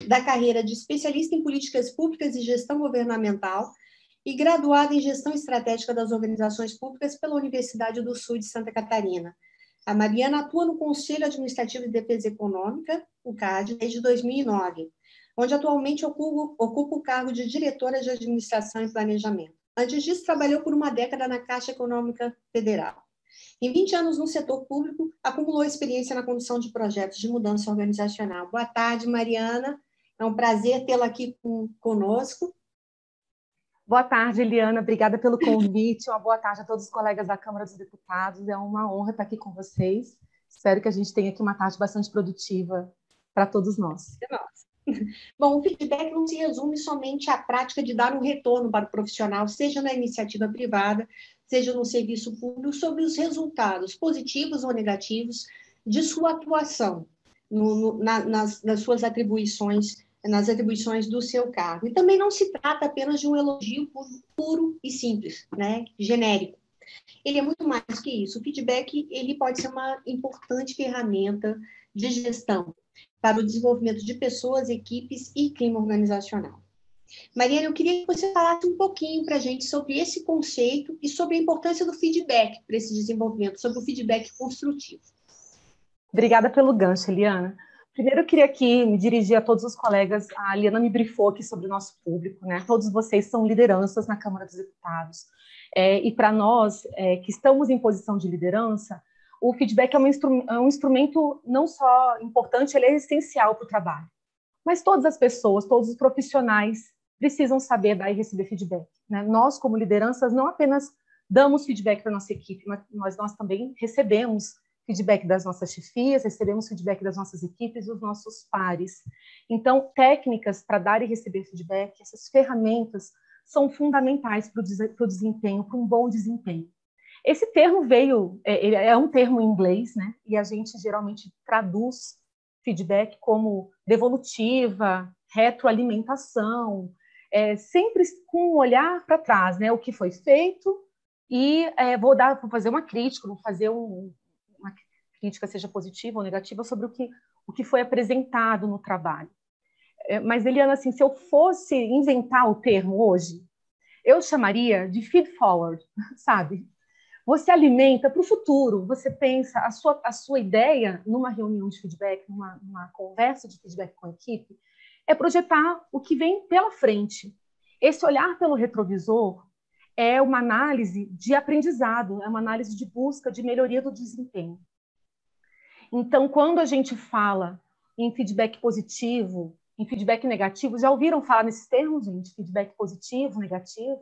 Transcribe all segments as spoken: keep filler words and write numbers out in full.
da carreira de especialista em políticas públicas e gestão governamental e graduada em gestão estratégica das organizações públicas pela Universidade do Sul de Santa Catarina. A Mariana atua no Conselho Administrativo de Defesa Econômica, o CAD, desde dois mil e nove, onde atualmente ocupa, ocupa o cargo de diretora de Administração e Planejamento. Antes disso, trabalhou por uma década na Caixa Econômica Federal. Em vinte anos no setor público, acumulou experiência na condução de projetos de mudança organizacional. Boa tarde, Mariana. É um prazer tê-la aqui com, conosco. Boa tarde, Eliana. Obrigada pelo convite. Uma boa tarde a todos os colegas da Câmara dos Deputados. É uma honra estar aqui com vocês. Espero que a gente tenha aqui uma tarde bastante produtiva para todos nós. É nossa. Bom, o feedback não se resume somente à prática de dar um retorno para o profissional, seja na iniciativa privada, seja no serviço público, sobre os resultados positivos ou negativos de sua atuação no, no, na, nas, nas suas atribuições, nas atribuições do seu cargo. E também não se trata apenas de um elogio puro, puro e simples, né, genérico. Ele é muito mais que isso. O feedback ele pode ser uma importante ferramenta de gestão para o desenvolvimento de pessoas, equipes e clima organizacional. Mariana, eu queria que você falasse um pouquinho para a gente sobre esse conceito e sobre a importância do feedback para esse desenvolvimento, sobre o feedback construtivo. Obrigada pelo gancho, Eliana. Primeiro, eu queria aqui me dirigir a todos os colegas. A Eliana me brifou aqui sobre o nosso público, né? Todos vocês são lideranças na Câmara dos Deputados. É, e para nós, é, que estamos em posição de liderança, o feedback é um, instru é um instrumento não só importante, ele é essencial para o trabalho. Mas todas as pessoas, todos os profissionais precisam saber dar e receber feedback, né? Nós, como lideranças, não apenas damos feedback para a nossa equipe, mas nós também recebemos feedback das nossas chefias, recebemos feedback das nossas equipes, dos nossos pares. Então, técnicas para dar e receber feedback, essas ferramentas são fundamentais para o desempenho, para um bom desempenho. Esse termo veio, é, é um termo em inglês, né? E a gente geralmente traduz feedback como devolutiva, retroalimentação, é, sempre com um olhar para trás, né? O que foi feito e é, vou dar, vou fazer uma crítica, vou fazer um, uma crítica, seja positiva ou negativa, sobre o que, o que foi apresentado no trabalho. É, mas, Eliana, assim, se eu fosse inventar o termo hoje, eu chamaria de feed forward, sabe? Você alimenta para o futuro, você pensa a sua, a sua ideia numa reunião de feedback, numa, numa conversa de feedback com a equipe, é projetar o que vem pela frente. Esse olhar pelo retrovisor é uma análise de aprendizado, é uma análise de busca de melhoria do desempenho. Então, quando a gente fala em feedback positivo, em feedback negativo, já ouviram falar nesses termos, gente? Feedback positivo, negativo?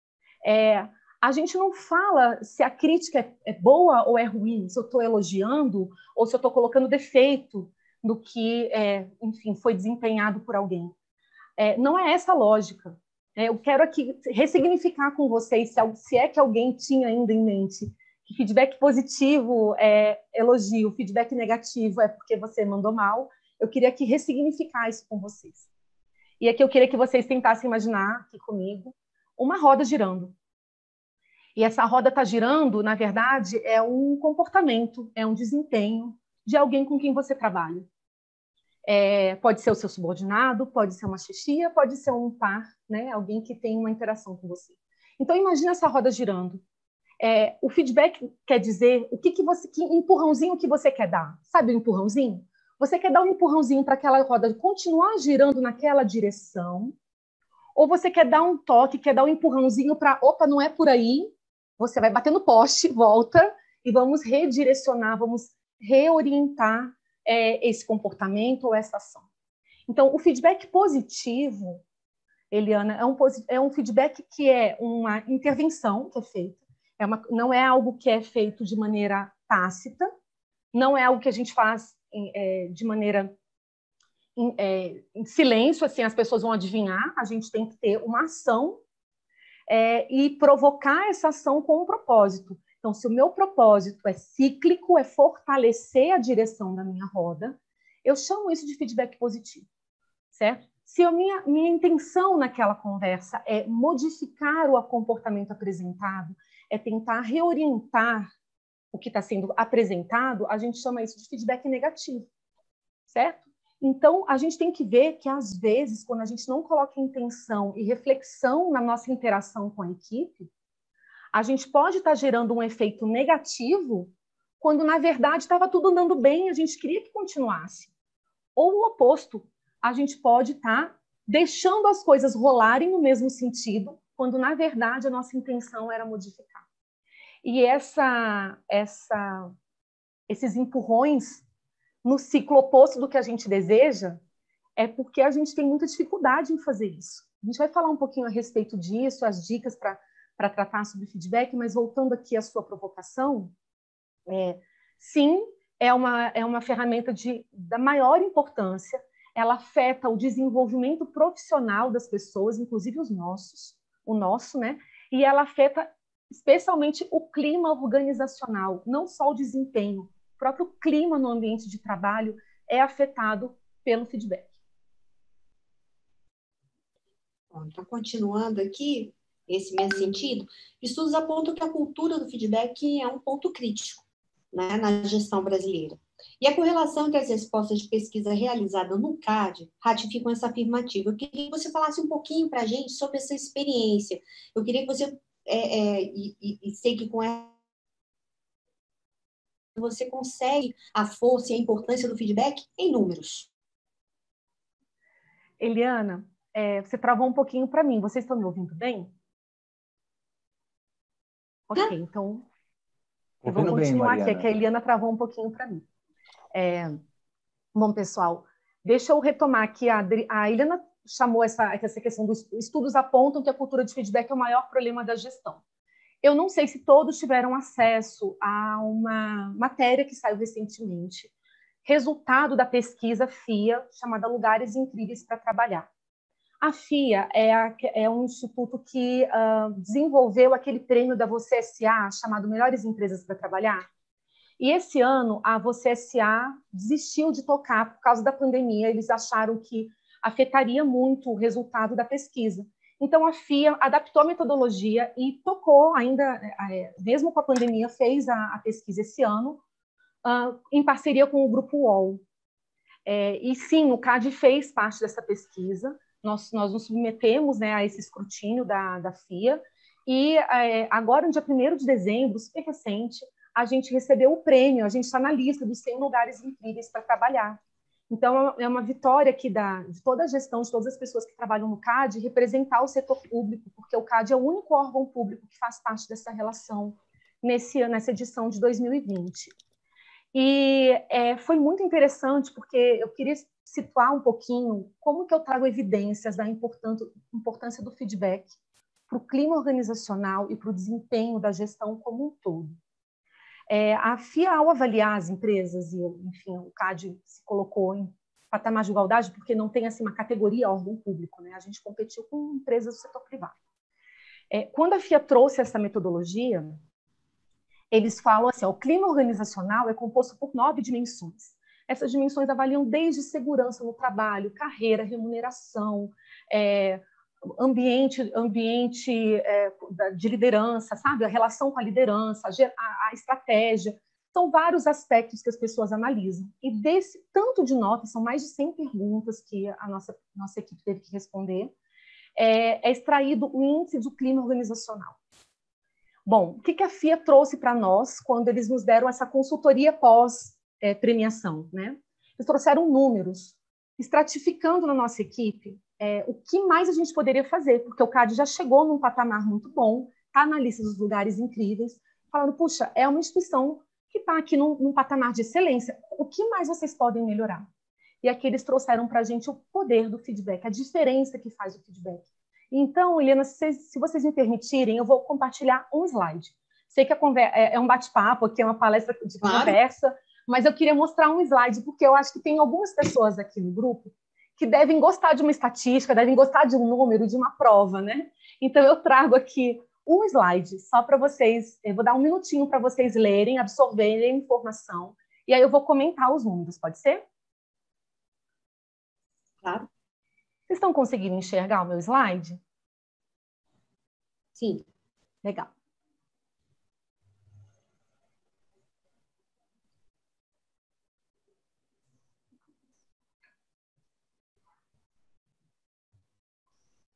É, a gente não fala se a crítica é, é boa ou é ruim, se eu estou elogiando ou se eu estou colocando defeito no que, é, enfim, foi desempenhado por alguém. É, não é essa a lógica. É, eu quero aqui ressignificar com vocês, se, se é que alguém tinha ainda em mente que feedback positivo é elogio, feedback negativo é porque você mandou mal. Eu queria aqui ressignificar isso com vocês. E aqui eu queria que vocês tentassem imaginar aqui comigo uma roda girando. E essa roda está girando, na verdade, é um comportamento, é um desempenho de alguém com quem você trabalha. É, pode ser o seu subordinado, pode ser uma chefia, pode ser um par, né? Alguém que tem uma interação com você. Então, imagina essa roda girando. É, o feedback quer dizer o que, que você, que empurrãozinho que você quer dar. Sabe o empurrãozinho? Você quer dar um empurrãozinho para aquela roda continuar girando naquela direção, ou você quer dar um toque, quer dar um empurrãozinho para, opa, não é por aí, você vai bater no poste, volta, e vamos redirecionar, vamos reorientar é, esse comportamento ou essa ação. Então, o feedback positivo, Eliana, é um, é um feedback que é uma intervenção que é feita, é uma, não é algo que é feito de maneira tácita, não é algo que a gente faz é, de maneira em, é, em silêncio, assim, as pessoas vão adivinhar, a gente tem que ter uma ação é, e provocar essa ação com um propósito. Então, se o meu propósito é cíclico, é fortalecer a direção da minha roda, eu chamo isso de feedback positivo, certo? Se a minha, minha intenção naquela conversa é modificar o comportamento apresentado, é tentar reorientar o que está sendo apresentado, a gente chama isso de feedback negativo, certo? Então, a gente tem que ver que, às vezes, quando a gente não coloca intenção e reflexão na nossa interação com a equipe, a gente pode estar gerando um efeito negativo quando, na verdade, estava tudo andando bem e a gente queria que continuasse. Ou o oposto, a gente pode estar deixando as coisas rolarem no mesmo sentido, quando, na verdade, a nossa intenção era modificar. E essa, essa, esses empurrões no ciclo oposto do que a gente deseja, é porque a gente tem muita dificuldade em fazer isso. A gente vai falar um pouquinho a respeito disso, as dicas para tratar sobre feedback, mas voltando aqui à sua provocação, é, sim, é uma, é uma ferramenta de, da maior importância, ela afeta o desenvolvimento profissional das pessoas, inclusive os nossos, o nosso, né? E ela afeta especialmente o clima organizacional, não só o desempenho, o próprio clima no ambiente de trabalho é afetado pelo feedback. Então, continuando aqui, esse mesmo sentido, estudos apontam que a cultura do feedback é um ponto crítico, né, na gestão brasileira. E a correlação entre as respostas de pesquisa realizada no C A D ratificam essa afirmativa. Eu queria que você falasse um pouquinho para a gente sobre essa experiência. Eu queria que você, é, é, e, e, e sei que com essa você consegue a força e a importância do feedback em números. Eliana, é, você travou um pouquinho para mim. Vocês estão me ouvindo bem? Ok, ah? Então eu vou continuar bem, aqui, é que a Eliana travou um pouquinho para mim. É, bom, pessoal, deixa eu retomar aqui. A, a Eliana chamou essa, essa questão dos estudos apontam que a cultura de feedback é o maior problema da gestão. Eu não sei se todos tiveram acesso a uma matéria que saiu recentemente, resultado da pesquisa F I A, chamada Lugares Incríveis para Trabalhar. A F I A é, a, é um instituto que uh, desenvolveu aquele prêmio da Você S A, chamado Melhores Empresas para Trabalhar. E esse ano, a Você S A desistiu de tocar por causa da pandemia. Eles acharam que afetaria muito o resultado da pesquisa. Então, a F I A adaptou a metodologia e tocou ainda, mesmo com a pandemia, fez a, a pesquisa esse ano, uh, em parceria com o Grupo U O L. É, e sim, o C A D fez parte dessa pesquisa, nós, nós nos submetemos, né, a esse escrutínio da, da F I A, e é, agora, no dia primeiro de dezembro, super recente, a gente recebeu o prêmio, a gente está na lista dos cem lugares incríveis para trabalhar. Então, é uma vitória aqui da, de toda a gestão, de todas as pessoas que trabalham no C A D, representar o setor público, porque o C A D é o único órgão público que faz parte dessa relação nesse, nessa edição de dois mil e vinte. E é, foi muito interessante, porque eu queria situar um pouquinho como que eu trago evidências da importância do feedback para o clima organizacional e para o desempenho da gestão como um todo. É, a F I A, ao avaliar as empresas, e enfim, o C A D se colocou em patamar de igualdade, porque não tem assim, uma categoria órgão público, né? A gente competiu com empresas do setor privado. É, quando a F I A trouxe essa metodologia, eles falam assim, ó, o clima organizacional é composto por nove dimensões. Essas dimensões avaliam desde segurança no trabalho, carreira, remuneração, é, ambiente, ambiente é, de liderança, sabe? A relação com a liderança, a, a estratégia. São vários aspectos que as pessoas analisam. E desse tanto de notas, são mais de cem perguntas que a nossa, nossa equipe teve que responder, é, é extraído o índice do clima organizacional. Bom, o que a F I A trouxe para nós quando eles nos deram essa consultoria pós-premiação, né? Eles trouxeram números, estratificando na nossa equipe é, o que mais a gente poderia fazer, porque o C A D já chegou num patamar muito bom, está na lista dos lugares incríveis, falando, puxa, é uma instituição que está aqui num, num patamar de excelência, o que mais vocês podem melhorar? E aqui eles trouxeram para a gente o poder do feedback, a diferença que faz o feedback. Então, Eliana, se vocês, se vocês me permitirem, eu vou compartilhar um slide. Sei que a conversa, é um bate-papo, aqui é uma palestra de claro. conversa, mas eu queria mostrar um slide, porque eu acho que tem algumas pessoas aqui no grupo que devem gostar de uma estatística, devem gostar de um número, de uma prova, né? Então, eu trago aqui um slide, só para vocês, eu vou dar um minutinho para vocês lerem, absorverem a informação, e aí eu vou comentar os números, pode ser? Claro. Vocês estão conseguindo enxergar o meu slide? Sim. Legal.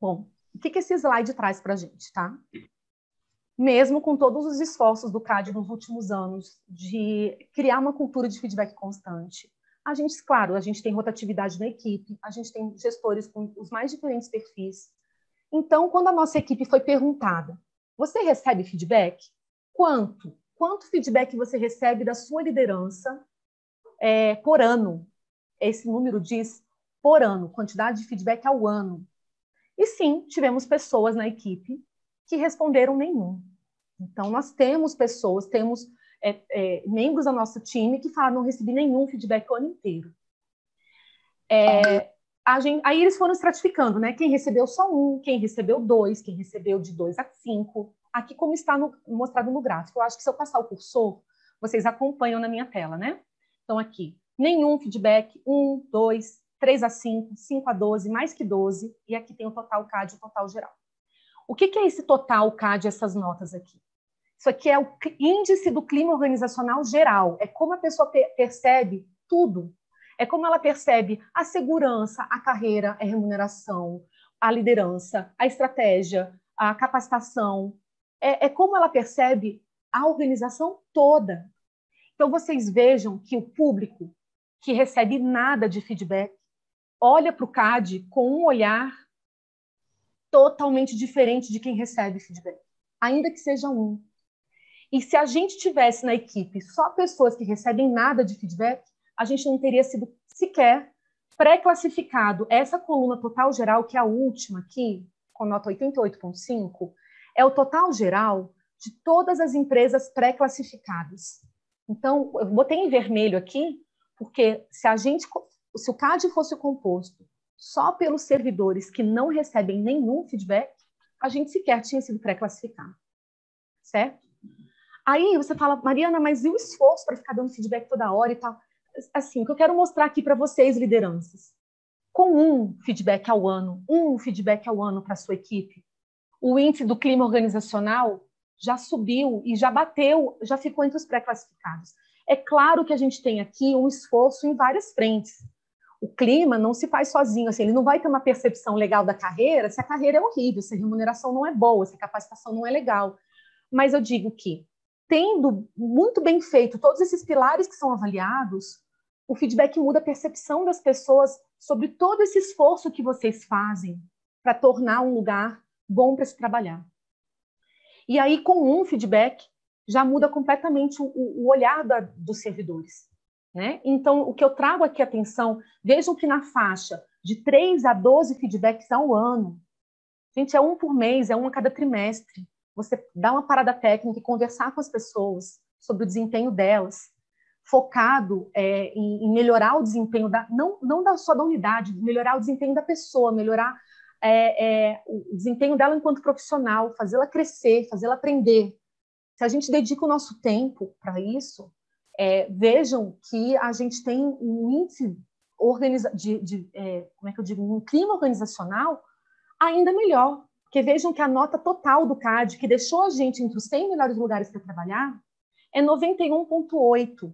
Bom, o que, que esse slide traz para a gente, tá? Mesmo com todos os esforços do C A D nos últimos anos de criar uma cultura de feedback constante, a gente, claro, a gente tem rotatividade na equipe, a gente tem gestores com os mais diferentes perfis. Então, quando a nossa equipe foi perguntada, você recebe feedback? Quanto? Quanto feedback você recebe da sua liderança é, por ano? Esse número diz por ano, quantidade de feedback ao ano. E sim, tivemos pessoas na equipe que responderam nenhum. Então, nós temos pessoas, temos é, é, membros do nosso time que falaram não recebi nenhum feedback o ano inteiro. É, a gente, aí eles foram estratificando, né? Quem recebeu só um, quem recebeu dois, quem recebeu de dois a cinco. Aqui como está no, mostrado no gráfico. Eu acho que se eu passar o cursor, vocês acompanham na minha tela, né? Então, aqui, nenhum feedback, um, dois, três a cinco, cinco a doze, mais que doze, e aqui tem o total C A D, o total geral. O que, que é esse total C A D, essas notas aqui? Isso aqui é o índice do clima organizacional geral, é como a pessoa percebe tudo. É como ela percebe a segurança, a carreira, a remuneração, a liderança, a estratégia, a capacitação. É, é como ela percebe a organização toda. Então, vocês vejam que o público que recebe nada de feedback olha para o C A D com um olhar totalmente diferente de quem recebe feedback, ainda que seja um. E se a gente tivesse na equipe só pessoas que recebem nada de feedback, a gente não teria sido sequer pré-classificado. Essa coluna total geral, que é a última aqui, com nota oitenta e oito ponto cinco, é o total geral de todas as empresas pré-classificadas. Então, eu botei em vermelho aqui, porque se a gente, se o C A D fosse composto só pelos servidores que não recebem nenhum feedback, a gente sequer tinha sido pré-classificado. Certo? Aí você fala, Mariana, mas e o esforço para ficar dando feedback toda hora e tal? Assim, o que eu quero mostrar aqui para vocês, lideranças, com um feedback ao ano, um feedback ao ano para a sua equipe, o índice do clima organizacional já subiu e já bateu, já ficou entre os pré-classificados. É claro que a gente tem aqui um esforço em várias frentes. O clima não se faz sozinho, assim, ele não vai ter uma percepção legal da carreira se a carreira é horrível, se a remuneração não é boa, se a capacitação não é legal. Mas eu digo que, tendo muito bem feito todos esses pilares que são avaliados, o feedback muda a percepção das pessoas sobre todo esse esforço que vocês fazem para tornar um lugar bom para se trabalhar. E aí, com um feedback, já muda completamente o, o olhar da, dos servidores. Né? Então, o que eu trago aqui atenção, vejam que na faixa de três a doze feedbacks ao ano, gente, é um por mês, é um a cada trimestre. Você dá uma parada técnica e conversar com as pessoas sobre o desempenho delas, focado é, em, em melhorar o desempenho, da, não, não da, só da unidade, melhorar o desempenho da pessoa, melhorar é, é, o desempenho dela enquanto profissional, fazê-la crescer, fazê-la aprender. Se a gente dedica o nosso tempo para isso, é, vejam que a gente tem um índice organiza de, de é, como é que eu digo, um clima organizacional ainda melhor. Porque vejam que a nota total do C A D, que deixou a gente entre os cem melhores lugares para trabalhar, é noventa e um ponto oito.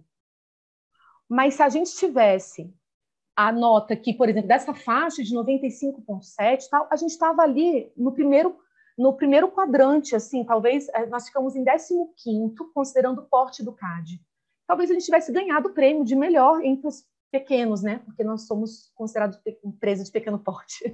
Mas se a gente tivesse a nota aqui, por exemplo, dessa faixa de noventa e cinco ponto sete, tal, a gente estava ali no primeiro, no primeiro quadrante, assim, talvez nós ficamos em décimo quinto, considerando o porte do C A D. Talvez a gente tivesse ganhado o prêmio de melhor entre os pequenos, né? Porque nós somos considerados empresas de pequeno porte.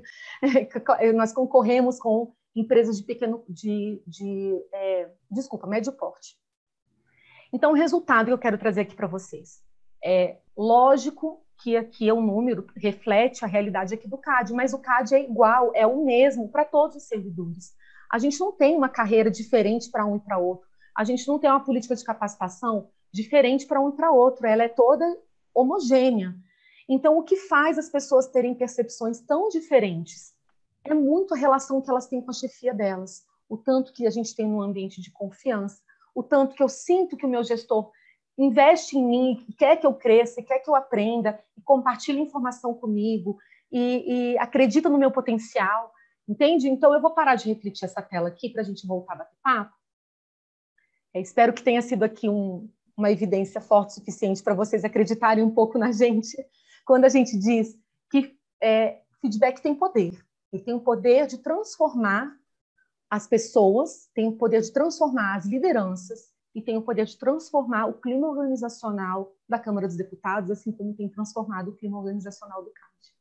Nós concorremos com empresas de pequeno, de, de é, desculpa, médio porte. Então, o resultado que eu quero trazer aqui para vocês é lógico que aqui é um número reflete a realidade aqui do C A D, mas o C A D é igual, é o mesmo para todos os servidores. A gente não tem uma carreira diferente para um e para outro. A gente não tem uma política de capacitação diferente para um e para outro. Ela é toda homogênea. Então, o que faz as pessoas terem percepções tão diferentes é muito a relação que elas têm com a chefia delas, o tanto que a gente tem um ambiente de confiança, o tanto que eu sinto que o meu gestor investe em mim, quer que eu cresça, quer que eu aprenda, e compartilhe informação comigo, e, e acredita no meu potencial, entende? Então, eu vou parar de refletir essa tela aqui para a gente voltar a bater papo. É, espero que tenha sido aqui um, uma evidência forte o suficiente para vocês acreditarem um pouco na gente, quando a gente diz que é, feedback tem poder. Ele tem o poder de transformar as pessoas, tem o poder de transformar as lideranças e tem o poder de transformar o clima organizacional da Câmara dos Deputados, assim como tem transformado o clima organizacional do C A D.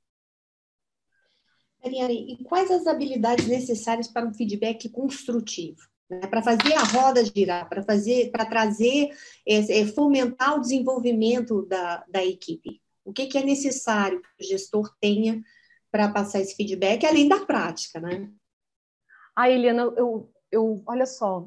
Mariane, e quais as habilidades necessárias para um feedback construtivo? Né? Para fazer a roda girar, para fazer, para trazer, é, é, fomentar o desenvolvimento da, da equipe. O que, que é necessário que o gestor tenha para passar esse feedback, além da prática, né? Ah, Eliana, eu, eu, olha só,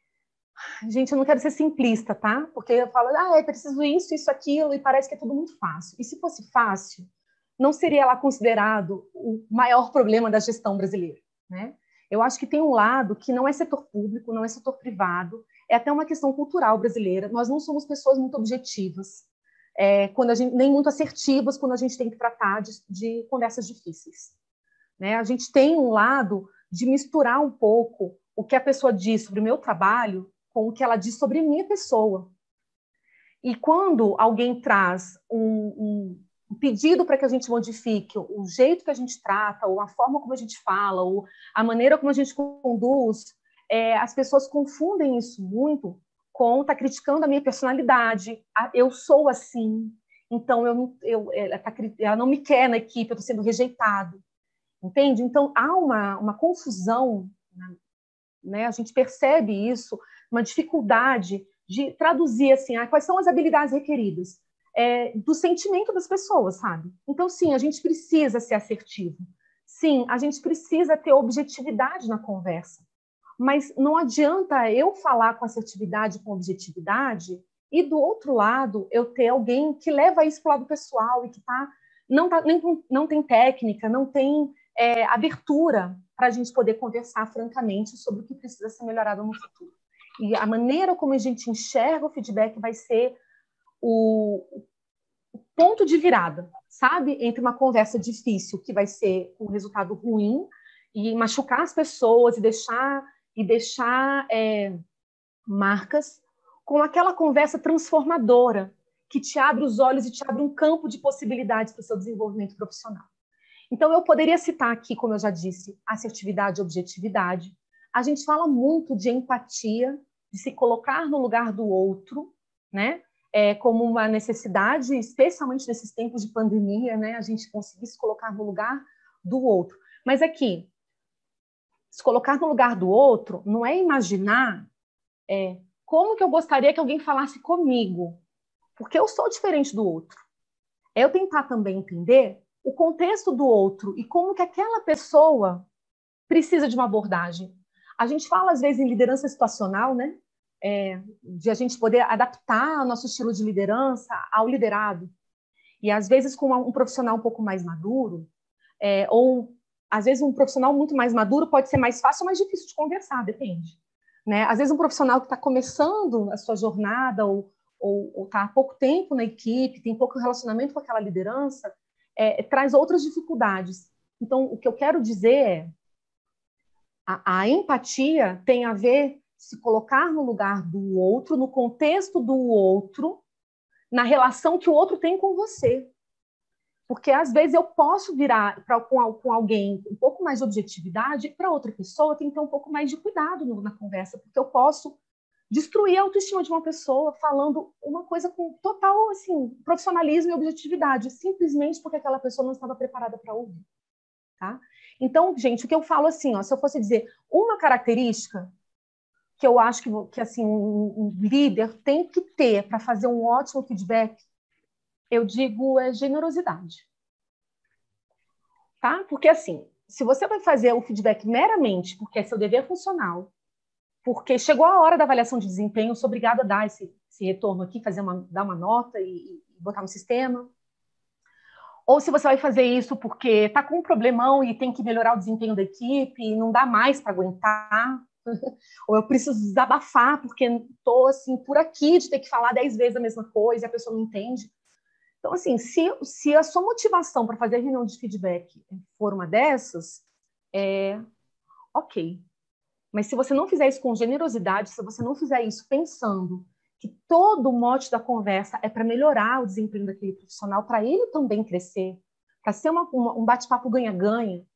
gente, eu não quero ser simplista, tá? Porque eu falo, ah, é preciso isso, isso, aquilo, e parece que é tudo muito fácil. E se fosse fácil, não seria lá considerado o maior problema da gestão brasileira, né? Eu acho que tem um lado que não é setor público, não é setor privado, é até uma questão cultural brasileira. Nós não somos pessoas muito objetivas, é, quando a gente, nem muito assertivas quando a gente tem que tratar de, de conversas difíceis, né? A gente tem um lado de misturar um pouco o que a pessoa diz sobre o meu trabalho com o que ela diz sobre a minha pessoa. E quando alguém traz um, um, um pedido para que a gente modifique o jeito que a gente trata, ou a forma como a gente fala, ou a maneira como a gente conduz, é, as pessoas confundem isso muito com estar tá criticando a minha personalidade. Eu sou assim, então eu, eu, ela, tá, ela não me quer na equipe, eu estou sendo rejeitado. Entende? Então, há uma, uma confusão, né? A gente percebe isso, uma dificuldade de traduzir assim, ah, quais são as habilidades requeridas é, do sentimento das pessoas, sabe? Então, sim, a gente precisa ser assertivo. Sim, a gente precisa ter objetividade na conversa. Mas não adianta eu falar com assertividade, com objetividade, e do outro lado eu ter alguém que leva isso para o lado pessoal e que tá, não, tá, nem, não tem técnica, não tem é, abertura para a gente poder conversar francamente sobre o que precisa ser melhorado no futuro. E a maneira como a gente enxerga o feedback vai ser o, o ponto de virada, sabe? Entre uma conversa difícil, que vai ser um resultado ruim, e machucar as pessoas e deixar, e deixar é, marcas, com aquela conversa transformadora, que te abre os olhos e te abre um campo de possibilidades para o seu desenvolvimento profissional. Então, eu poderia citar aqui, como eu já disse, assertividade e objetividade. A gente fala muito de empatia, de se colocar no lugar do outro, né? É, como uma necessidade, especialmente nesses tempos de pandemia, né? A gente conseguir se colocar no lugar do outro. Mas aqui, se colocar no lugar do outro não é imaginar é, como que eu gostaria que alguém falasse comigo, porque eu sou diferente do outro. É eu tentar também entender o contexto do outro e como que aquela pessoa precisa de uma abordagem. A gente fala, às vezes, em liderança situacional, né? É, de a gente poder adaptar o nosso estilo de liderança ao liderado. E, às vezes, com um profissional um pouco mais maduro, é, ou, às vezes, um profissional muito mais maduro pode ser mais fácil ou mais difícil de conversar, depende. Né? Às vezes, um profissional que está começando a sua jornada ou ou está há pouco tempo na equipe, tem pouco relacionamento com aquela liderança, é, traz outras dificuldades. Então, o que eu quero dizer é a, a empatia tem a ver se colocar no lugar do outro, no contexto do outro, na relação que o outro tem com você. Porque, às vezes, eu posso virar pra, com, com alguém um pouco mais de objetividade, para outra pessoa tem que ter um pouco mais de cuidado no, na conversa, porque eu posso destruir a autoestima de uma pessoa falando uma coisa com total assim, profissionalismo e objetividade, simplesmente porque aquela pessoa não estava preparada para ouvir. Tá? Então, gente, o que eu falo assim, ó, se eu fosse dizer uma característica que eu acho que, que assim, um, um líder tem que ter para fazer um ótimo feedback, eu digo é generosidade. Tá? Porque assim, se você vai fazer o feedback meramente porque é seu dever funcional, porque chegou a hora da avaliação de desempenho, eu sou obrigada a dar esse, esse retorno aqui, fazer uma, dar uma nota e, e botar no sistema. Ou se você vai fazer isso porque está com um problemão e tem que melhorar o desempenho da equipe e não dá mais para aguentar, ou eu preciso desabafar porque estou assim, por aqui de ter que falar dez vezes a mesma coisa e a pessoa não entende. Então, assim, se, se a sua motivação para fazer a reunião de feedback for uma dessas, é ok. Mas se você não fizer isso com generosidade, se você não fizer isso pensando que todo o mote da conversa é para melhorar o desempenho daquele profissional, para ele também crescer, para ser uma, uma, um bate-papo ganha-ganha,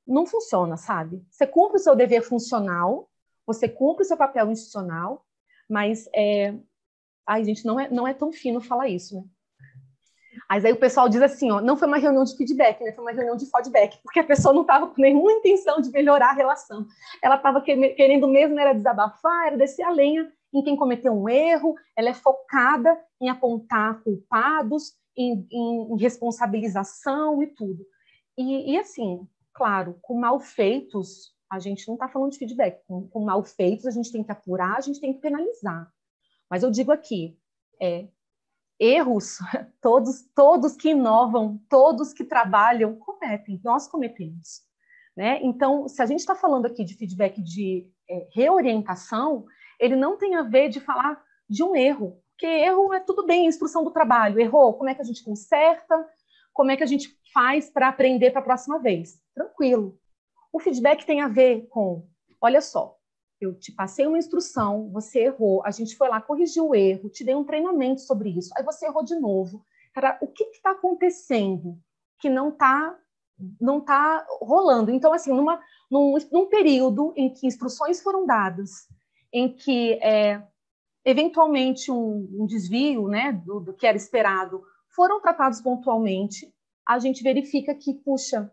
não funciona, sabe? Você cumpre o seu dever funcional, você cumpre o seu papel institucional, mas, é... ai, gente, não é, não é tão fino falar isso, né? Mas aí o pessoal diz assim, ó, não foi uma reunião de feedback, né? Foi uma reunião de feedback, porque a pessoa não estava com nenhuma intenção de melhorar a relação. Ela estava querendo mesmo era desabafar, era descer a lenha em quem cometeu um erro, ela é focada em apontar culpados, em, em, em responsabilização e tudo. E, e assim, claro, com mal feitos, a gente não está falando de feedback, com, com mal feitos a gente tem que apurar, a gente tem que penalizar. Mas eu digo aqui, é, erros, todos, todos que inovam, todos que trabalham, cometem, nós cometemos. Né? Então, se a gente está falando aqui de feedback de é, reorientação, ele não tem a ver de falar de um erro, porque erro é tudo bem, instrução do trabalho, errou, como é que a gente conserta, como é que a gente faz para aprender para a próxima vez? Tranquilo. O feedback tem a ver com, olha só, eu te passei uma instrução, você errou, a gente foi lá, corrigiu o erro, te dei um treinamento sobre isso, aí você errou de novo. Cara, o que está acontecendo que não está não tá rolando? Então, assim, numa, num, num período em que instruções foram dadas, em que, é, eventualmente, um, um desvio, né, do, do que era esperado, foram tratados pontualmente, a gente verifica que, puxa,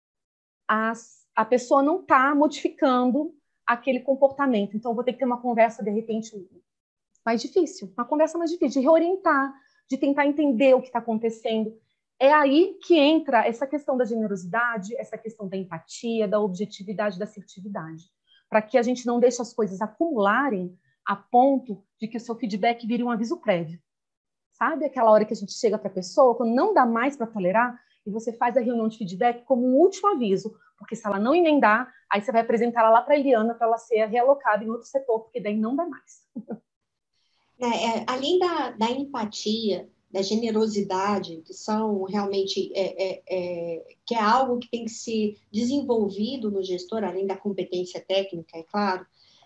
as, a pessoa não está modificando aquele comportamento. Então, eu vou ter que ter uma conversa, de repente, mais difícil, uma conversa mais difícil, de reorientar, de tentar entender o que está acontecendo. É aí que entra essa questão da generosidade, essa questão da empatia, da objetividade, da assertividade, para que a gente não deixe as coisas acumularem a ponto de que o seu feedback vire um aviso prévio. Sabe aquela hora que a gente chega para a pessoa, quando não dá mais para tolerar, e você faz a reunião de feedback como um último aviso, porque se ela não emendar, aí você vai apresentar ela lá para a Eliana para ela ser realocada em outro setor, porque daí não dá mais. É, é, além da, da empatia, da generosidade, que são realmente é, é, é, que é algo que tem que ser desenvolvido no gestor, além da competência técnica, é claro,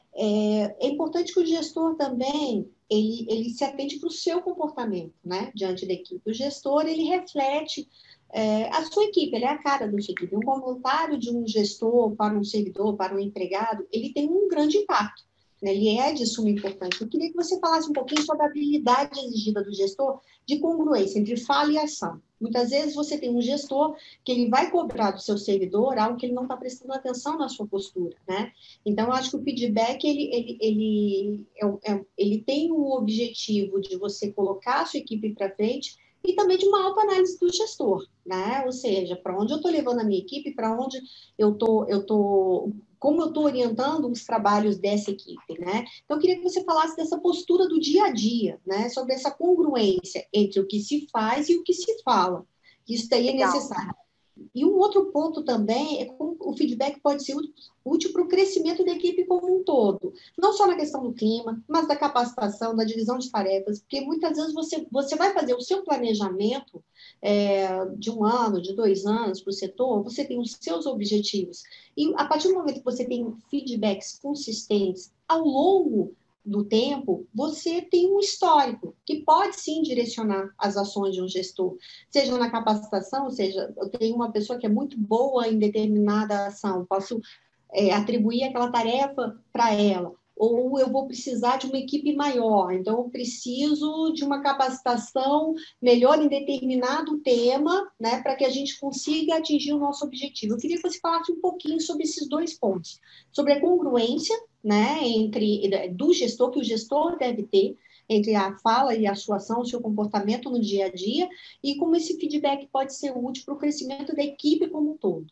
é, é importante que o gestor também ele, ele se atente para o seu comportamento, né, diante da equipe. O gestor ele reflete é, a sua equipe, ele é a cara da sua equipe. Um comentário de um gestor para um servidor, para um empregado, ele tem um grande impacto. Ele é de suma importância. Eu queria que você falasse um pouquinho sobre a habilidade exigida do gestor de congruência entre fala e ação. Muitas vezes você tem um gestor que ele vai cobrar do seu servidor algo que ele não está prestando atenção na sua postura, né? Então, eu acho que o feedback, ele, ele, ele, é, é, ele tem o objetivo de você colocar a sua equipe para frente e também de uma autoanálise do gestor, né? Ou seja, para onde eu estou levando a minha equipe, para onde eu tô, eu tô, como eu estou orientando os trabalhos dessa equipe, né? Então, eu queria que você falasse dessa postura do dia a dia, né? Sobre essa congruência entre o que se faz e o que se fala. Isso daí é Legal. necessário. E um outro ponto também é como o feedback pode ser útil para o crescimento da equipe como um todo. Não só na questão do clima, mas da capacitação, da divisão de tarefas, porque muitas vezes você, você vai fazer o seu planejamento é, de um ano, de dois anos para o setor, você tem os seus objetivos. E a partir do momento que você tem feedbacks consistentes ao longo do tempo, você tem um histórico que pode sim direcionar as ações de um gestor, seja na capacitação, seja, eu tenho uma pessoa que é muito boa em determinada ação, posso é, atribuir aquela tarefa para ela, ou eu vou precisar de uma equipe maior, então eu preciso de uma capacitação melhor em determinado tema, né, para que a gente consiga atingir o nosso objetivo. Eu queria que você falasse um pouquinho sobre esses dois pontos, sobre a congruência, né, entre, do gestor, que o gestor deve ter, entre a fala e a sua ação, o seu comportamento no dia a dia, e como esse feedback pode ser útil para o crescimento da equipe como um todo.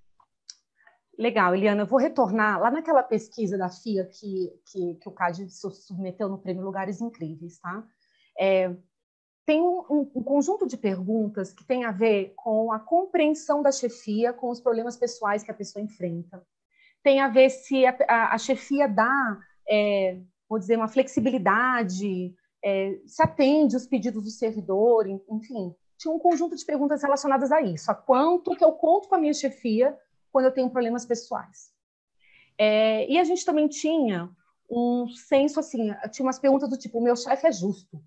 Legal, Eliana, eu vou retornar lá naquela pesquisa da F I A que, que, que o C A D submeteu no Prêmio Lugares Incríveis, tá? É, tem um, um, um conjunto de perguntas que tem a ver com a compreensão da chefia com os problemas pessoais que a pessoa enfrenta. Tem a ver se a, a, a chefia dá, é, vou dizer, uma flexibilidade, é, se atende os pedidos do servidor, enfim. Tinha um conjunto de perguntas relacionadas a isso. A quanto que eu conto com a minha chefia quando eu tenho problemas pessoais. É, e a gente também tinha um senso, assim, tinha umas perguntas do tipo, o meu chefe é justo.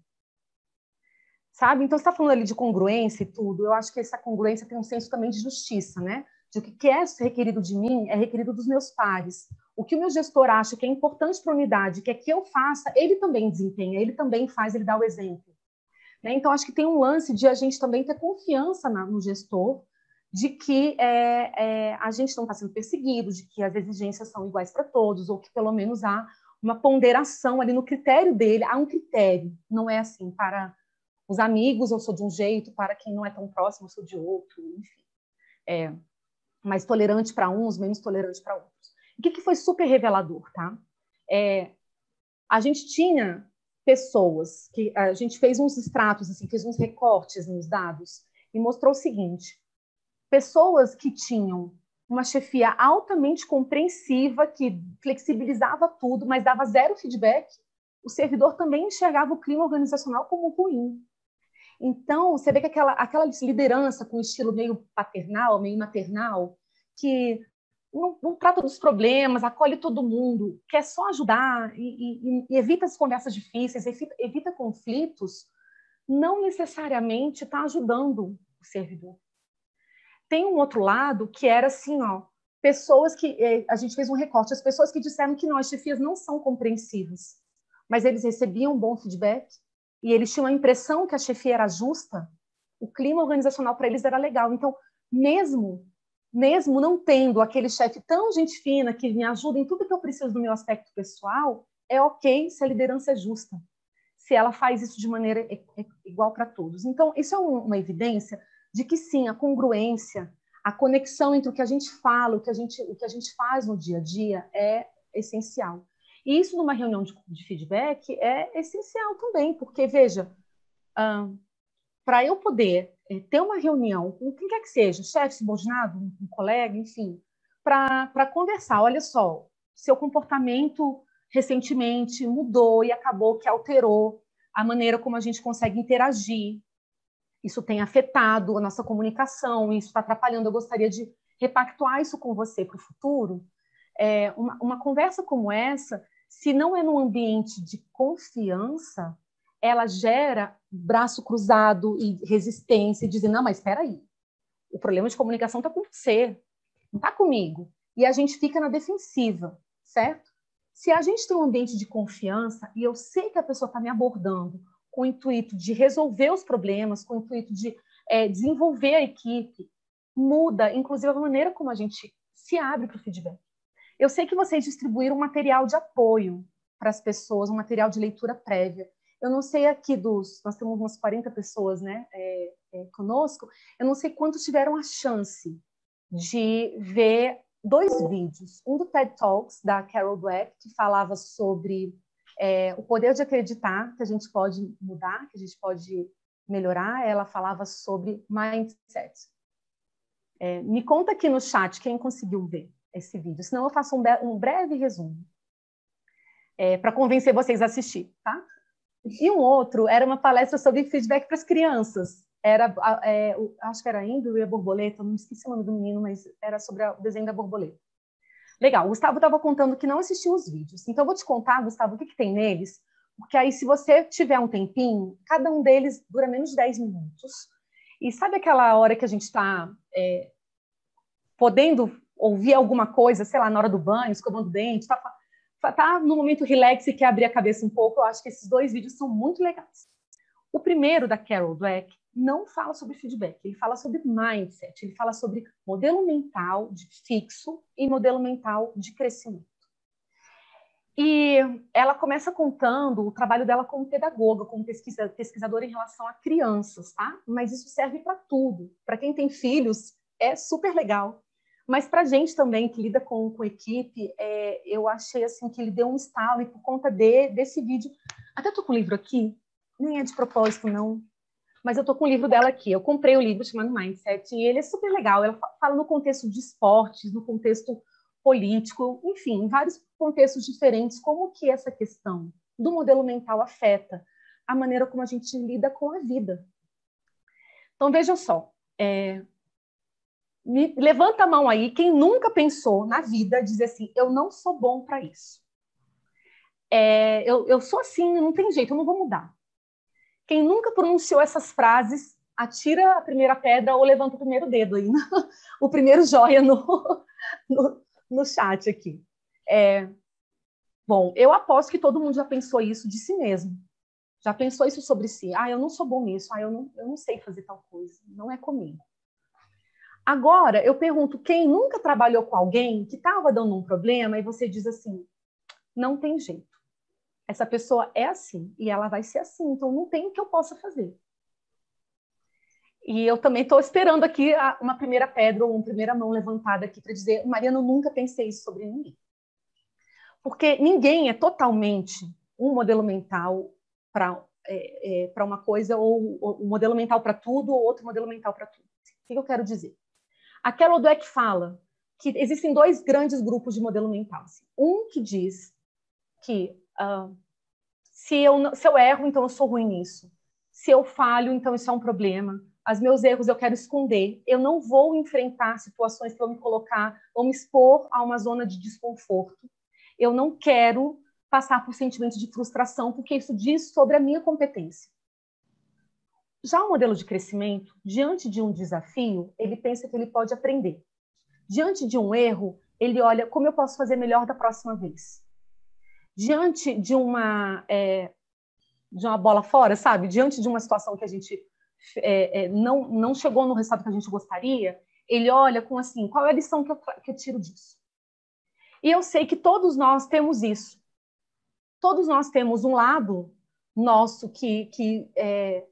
Sabe? Então, você está falando ali de congruência e tudo, eu acho que essa congruência tem um senso também de justiça, né? de o que é requerido de mim é requerido dos meus pares. O que o meu gestor acha que é importante para a unidade, que é que eu faça, ele também desempenha, ele também faz, ele dá o exemplo. Né? Então, acho que tem um lance de a gente também ter confiança na, no gestor, de que é, é, a gente não está sendo perseguido, de que as exigências são iguais para todos, ou que pelo menos há uma ponderação ali no critério dele, há um critério, não é assim, para os amigos eu sou de um jeito, para quem não é tão próximo eu sou de outro, enfim. É, mais tolerante para uns, menos tolerante para outros. O que, que foi super revelador, tá? É, a gente tinha pessoas, que a gente fez uns extratos, assim, fez uns recortes nos dados e mostrou o seguinte, pessoas que tinham uma chefia altamente compreensiva, que flexibilizava tudo, mas dava zero feedback, o servidor também enxergava o clima organizacional como ruim. Então, você vê que aquela, aquela liderança com estilo meio paternal, meio maternal, que não, não trata dos problemas, acolhe todo mundo, quer só ajudar e, e, e evita as conversas difíceis, evita, evita conflitos, não necessariamente está ajudando o servidor. Tem um outro lado que era assim, ó, pessoas que, a gente fez um recorte, as pessoas que disseram que não, as chefias não são compreensivas, mas eles recebiam um bom feedback e eles tinham a impressão que a chefia era justa, o clima organizacional para eles era legal. Então, mesmo, mesmo não tendo aquele chefe tão gente fina que me ajuda em tudo que eu preciso do meu aspecto pessoal, é ok se a liderança é justa, se ela faz isso de maneira igual para todos. Então, isso é uma evidência de que sim, a congruência, a conexão entre o que a gente fala, o que a gente, o que a gente faz no dia a dia é essencial. E isso numa reunião de, de feedback é essencial também, porque, veja, hum, para eu poder ter uma reunião com quem quer que seja, chefe, subordinado, um, um colega, enfim, para conversar, olha só, seu comportamento recentemente mudou e acabou que alterou a maneira como a gente consegue interagir, isso tem afetado a nossa comunicação, isso está atrapalhando, eu gostaria de repactuar isso com você para o futuro. É, uma, uma conversa como essa, se não é num ambiente de confiança, ela gera braço cruzado e resistência, e dizer, não, mas espera aí, o problema de comunicação está com você, não está comigo. E a gente fica na defensiva, certo? Se a gente tem um ambiente de confiança, e eu sei que a pessoa está me abordando com o intuito de resolver os problemas, com o intuito de é, desenvolver a equipe, muda, inclusive, a maneira como a gente se abre para o feedback. Eu sei que vocês distribuíram um material de apoio para as pessoas, um material de leitura prévia. Eu não sei aqui dos... Nós temos umas quarenta pessoas, né, é, é, conosco. Eu não sei quantos tiveram a chance de ver dois vídeos. Um do TED Talks, da Carol Dweck, que falava sobre é, o poder de acreditar que a gente pode mudar, que a gente pode melhorar. Ela falava sobre mindset. É, me conta aqui no chat quem conseguiu ver esse vídeo, senão eu faço um, um breve resumo é, para convencer vocês a assistir, tá? E um outro era uma palestra sobre feedback para as crianças. Era, é, acho que era Andrew e a borboleta, não esqueci o nome do menino, mas era sobre o desenho da borboleta. Legal, o Gustavo estava contando que não assistiu os vídeos. Então, eu vou te contar, Gustavo, o que, que tem neles, porque aí, se você tiver um tempinho, cada um deles dura menos de dez minutos. E sabe aquela hora que a gente está é, podendo ouvir alguma coisa, sei lá, na hora do banho, escovando o dente, está tá no momento relax e quer abrir a cabeça um pouco? Eu acho que esses dois vídeos são muito legais. O primeiro, da Carol Dweck, não fala sobre feedback, ele fala sobre mindset, ele fala sobre modelo mental de fixo e modelo mental de crescimento. E ela começa contando o trabalho dela como pedagoga, como pesquisa, pesquisadora em relação a crianças, tá? Mas isso serve para tudo. Para quem tem filhos, é super legal. Mas para a gente também, que lida com, com equipe, é, eu achei assim, que ele deu um estalo, e por conta de, desse vídeo... Até estou com o livro aqui, nem é de propósito, não. Mas eu estou com o livro dela aqui. Eu comprei o livro chamado Mindset, e ele é super legal. Ela fala no contexto de esportes, no contexto político, enfim, em vários contextos diferentes, como que essa questão do modelo mental afeta a maneira como a gente lida com a vida. Então, vejam só, é, me, levanta a mão aí quem nunca pensou na vida dizer assim, eu não sou bom para isso. É, eu, eu sou assim, não tem jeito, eu não vou mudar. Quem nunca pronunciou essas frases atira a primeira pedra ou levanta o primeiro dedo aí, o primeiro joia no, no, no chat aqui. É, bom, eu aposto que todo mundo já pensou isso de si mesmo. Já pensou isso sobre si? Ah, eu não sou bom nisso. Ah, eu não, eu não sei fazer tal coisa. Não é comigo. Agora, eu pergunto, quem nunca trabalhou com alguém que estava dando um problema e você diz assim, não tem jeito. Essa pessoa é assim e ela vai ser assim, então não tem o que eu possa fazer. E eu também estou esperando aqui uma primeira pedra ou uma primeira mão levantada aqui para dizer, Mariana, eu nunca pensei isso sobre ninguém. Porque ninguém é totalmente um modelo mental para é, é, para uma coisa, ou, ou um modelo mental para tudo, ou outro modelo mental para tudo. O que eu quero dizer? A Carol Dweck fala que existem dois grandes grupos de modelo mental. Um que diz que uh, se, eu, se eu erro, então eu sou ruim nisso. Se eu falho, então isso é um problema. Os meus erros eu quero esconder. Eu não vou enfrentar situações que vão me colocar, vão me expor a uma zona de desconforto. Eu não quero passar por sentimentos de frustração, porque isso diz sobre a minha competência. Já o modelo de crescimento, diante de um desafio, ele pensa que ele pode aprender. Diante de um erro, ele olha como eu posso fazer melhor da próxima vez. Diante de uma, é, de uma bola fora, sabe? Diante de uma situação que a gente é, é, não, não chegou no resultado que a gente gostaria, ele olha com assim, qual é a lição que eu, que eu tiro disso? E eu sei que todos nós temos isso. Todos nós temos um lado nosso que, que é,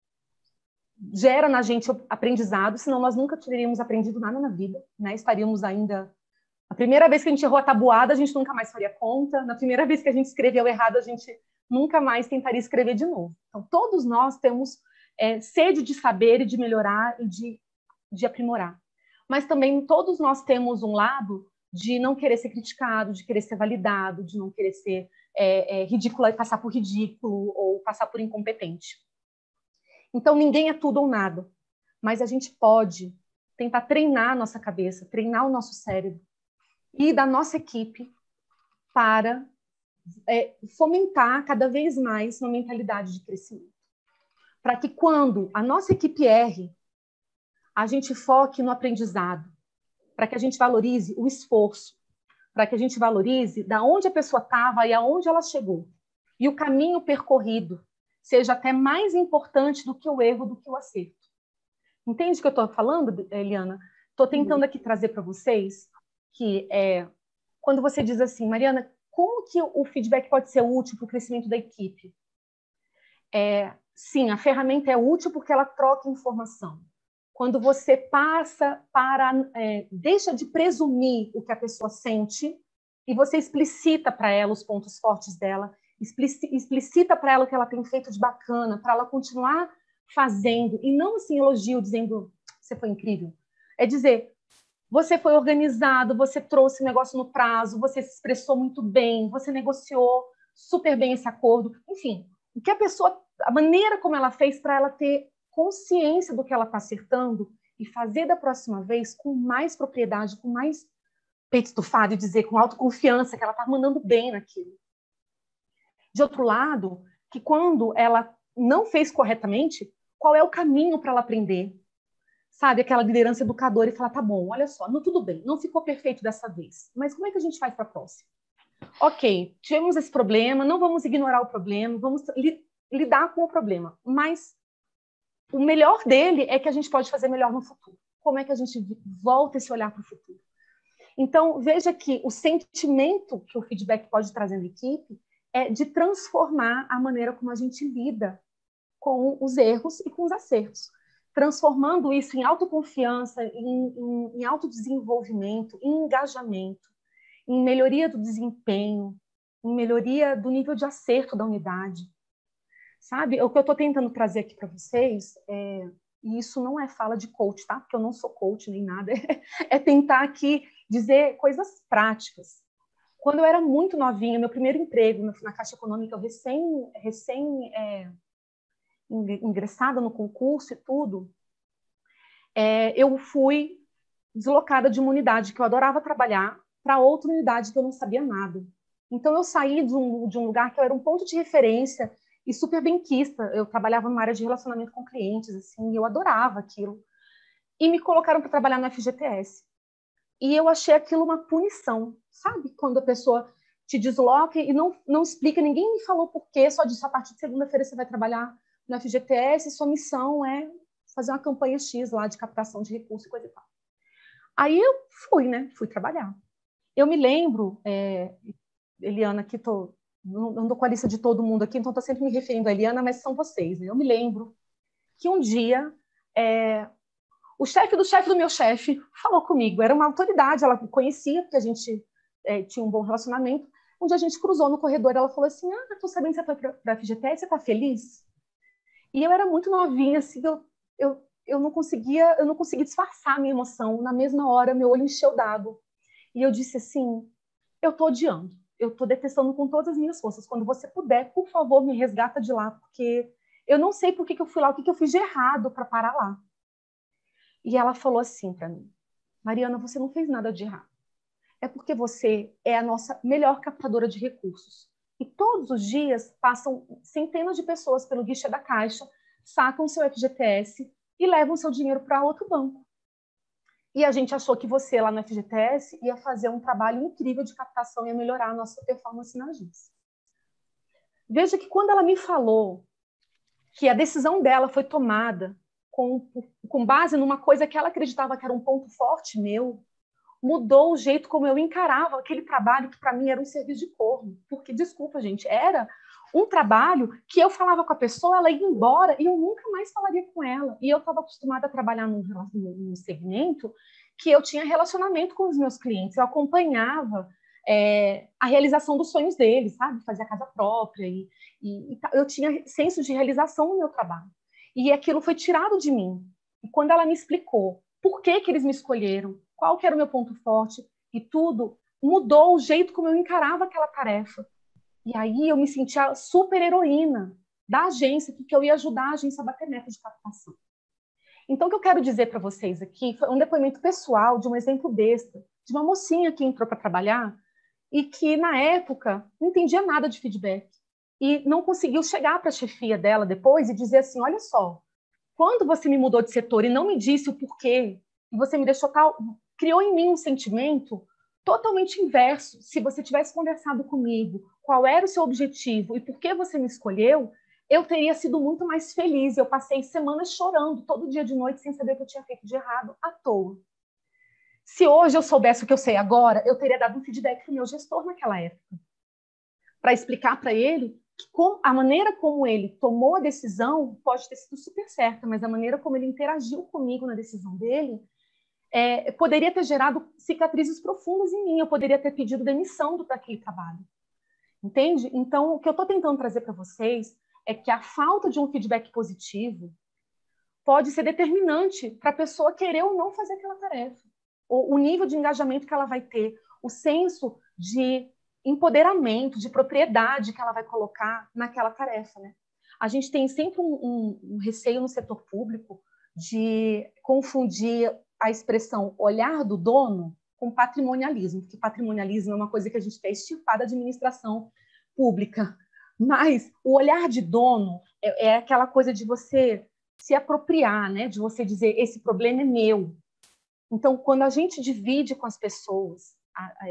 gera na gente aprendizado, senão nós nunca teríamos aprendido nada na vida, né? Estaríamos ainda... A primeira vez que a gente errou a tabuada, a gente nunca mais faria conta. Na primeira vez que a gente escreveu errado, a gente nunca mais tentaria escrever de novo. Então, todos nós temos é, sede de saber e de melhorar e de, de aprimorar. Mas também todos nós temos um lado de não querer ser criticado, de querer ser validado, de não querer ser é, é, ridículo e passar por ridículo ou passar por incompetente. Então, ninguém é tudo ou nada, mas a gente pode tentar treinar a nossa cabeça, treinar o nosso cérebro e da nossa equipe para é, fomentar cada vez mais uma mentalidade de crescimento. Para que quando a nossa equipe erre, a gente foque no aprendizado, para que a gente valorize o esforço, para que a gente valorize da onde a pessoa estava e aonde ela chegou. E o caminho percorrido seja até mais importante do que o erro, do que o acerto. Entende o que eu estou falando, Eliana? Estou tentando aqui trazer para vocês que é, quando você diz assim, Mariana, como que o feedback pode ser útil para o crescimento da equipe? É, sim, a ferramenta é útil porque ela troca informação. Quando você passa para... É, deixa de presumir o que a pessoa sente e você explicita para ela os pontos fortes dela, explicita para ela o que ela tem feito de bacana, para ela continuar fazendo, e não assim elogio, dizendo, você foi incrível. É dizer, você foi organizado, você trouxe o negócio no prazo, você se expressou muito bem, você negociou super bem esse acordo. Enfim, o que a pessoa, a maneira como ela fez para ela ter consciência do que ela está acertando e fazer da próxima vez com mais propriedade, com mais peito estufado e dizer com autoconfiança que ela está mandando bem naquilo. De outro lado, que quando ela não fez corretamente, qual é o caminho para ela aprender? Sabe, aquela liderança educadora e falar, tá bom, olha só, não, tudo bem, não ficou perfeito dessa vez, mas como é que a gente faz para a próxima? Ok, tivemos esse problema, não vamos ignorar o problema, vamos li lidar com o problema, mas o melhor dele é que a gente pode fazer melhor no futuro. Como é que a gente volta esse olhar para o futuro? Então, veja que o sentimento que o feedback pode trazer na equipe é de transformar a maneira como a gente lida com os erros e com os acertos, transformando isso em autoconfiança, em, em, em autodesenvolvimento, em engajamento, em melhoria do desempenho, em melhoria do nível de acerto da unidade. Sabe? O que eu estou tentando trazer aqui para vocês, é, e isso não é fala de coach, tá? Porque eu não sou coach nem nada, é, é tentar aqui dizer coisas práticas. Quando eu era muito novinha, meu primeiro emprego na Caixa Econômica, eu recém, recém é, ingressada no concurso e tudo, é, eu fui deslocada de uma unidade que eu adorava trabalhar para outra unidade que eu não sabia nada. Então, eu saí de um, de um lugar que eu era um ponto de referência e super benquista. Eu trabalhava numa área de relacionamento com clientes, assim, e eu adorava aquilo. E me colocaram para trabalhar no F G T S. E eu achei aquilo uma punição, sabe? Quando a pessoa te desloca e não, não explica, ninguém me falou por quê, só disse, a partir de segunda-feira você vai trabalhar no F G T S, sua missão é fazer uma campanha X lá de captação de recursos e coisa e tal. Aí eu fui, né? Fui trabalhar. Eu me lembro, é, Eliana, aqui tô, não, não dou com a lista de todo mundo aqui, então estou sempre me referindo a Eliana, mas são vocês. Né? Eu me lembro que um dia é, o chefe do chefe do meu chefe falou comigo, era uma autoridade, ela me conhecia, porque a gente é, tinha um bom relacionamento. Um dia a gente cruzou no corredor, ela falou assim, ah, tô sabendo que você foi para a F G T S, você tá feliz? E eu era muito novinha, assim, eu, eu, eu não conseguia, eu não conseguia disfarçar a minha emoção. Na mesma hora, meu olho encheu d'água. E eu disse assim, eu tô odiando, eu tô detestando com todas as minhas forças. Quando você puder, por favor, me resgata de lá, porque eu não sei por que, que eu fui lá, o que, que eu fiz de errado para parar lá. E ela falou assim para mim, Mariana, você não fez nada de errado. É porque você é a nossa melhor captadora de recursos. E todos os dias passam centenas de pessoas pelo guichê da Caixa, sacam seu F G T S e levam seu dinheiro para outro banco. E a gente achou que você, lá no F G T S, ia fazer um trabalho incrível de captação e ia melhorar a nossa performance na agência. Veja que quando ela me falou que a decisão dela foi tomada com, com base numa coisa que ela acreditava que era um ponto forte meu, mudou o jeito como eu encarava aquele trabalho que para mim era um serviço de corno. Porque, desculpa, gente, era um trabalho que eu falava com a pessoa, ela ia embora e eu nunca mais falaria com ela. E eu estava acostumada a trabalhar num, num segmento que eu tinha relacionamento com os meus clientes, eu acompanhava é, a realização dos sonhos deles, sabe? Fazia casa própria e, e, e eu tinha senso de realização no meu trabalho. E aquilo foi tirado de mim. E quando ela me explicou por que que eles me escolheram, qual que era o meu ponto forte, e tudo mudou o jeito como eu encarava aquela tarefa. E aí eu me sentia super heroína da agência, porque eu ia ajudar a agência a bater meta de captação. Então, o que eu quero dizer para vocês aqui foi um depoimento pessoal de um exemplo besta, de uma mocinha que entrou para trabalhar e que, na época, não entendia nada de feedback e não conseguiu chegar para a chefia dela depois e dizer assim, olha só, quando você me mudou de setor e não me disse o porquê, e você me deixou tal, criou em mim um sentimento totalmente inverso. Se você tivesse conversado comigo, qual era o seu objetivo e por que você me escolheu, eu teria sido muito mais feliz. Eu passei semanas chorando todo dia de noite sem saber o que eu tinha feito de errado à toa. Se hoje eu soubesse o que eu sei agora, eu teria dado um feedback para o meu gestor naquela época, para explicar para ele que a maneira como ele tomou a decisão pode ter sido super certa, mas a maneira como ele interagiu comigo na decisão dele é, poderia ter gerado cicatrizes profundas em mim, eu poderia ter pedido demissão daquele trabalho. Entende? Então, o que eu estou tentando trazer para vocês é que a falta de um feedback positivo pode ser determinante para a pessoa querer ou não fazer aquela tarefa. O, o nível de engajamento que ela vai ter, o senso de empoderamento, de propriedade que ela vai colocar naquela tarefa. Né? A gente tem sempre um, um, um receio no setor público de confundir a expressão olhar do dono com patrimonialismo, porque patrimonialismo é uma coisa que a gente quer extirpar da administração pública. Mas o olhar de dono é, é aquela coisa de você se apropriar, né? De você dizer, esse problema é meu. Então, quando a gente divide com as pessoas, a, a,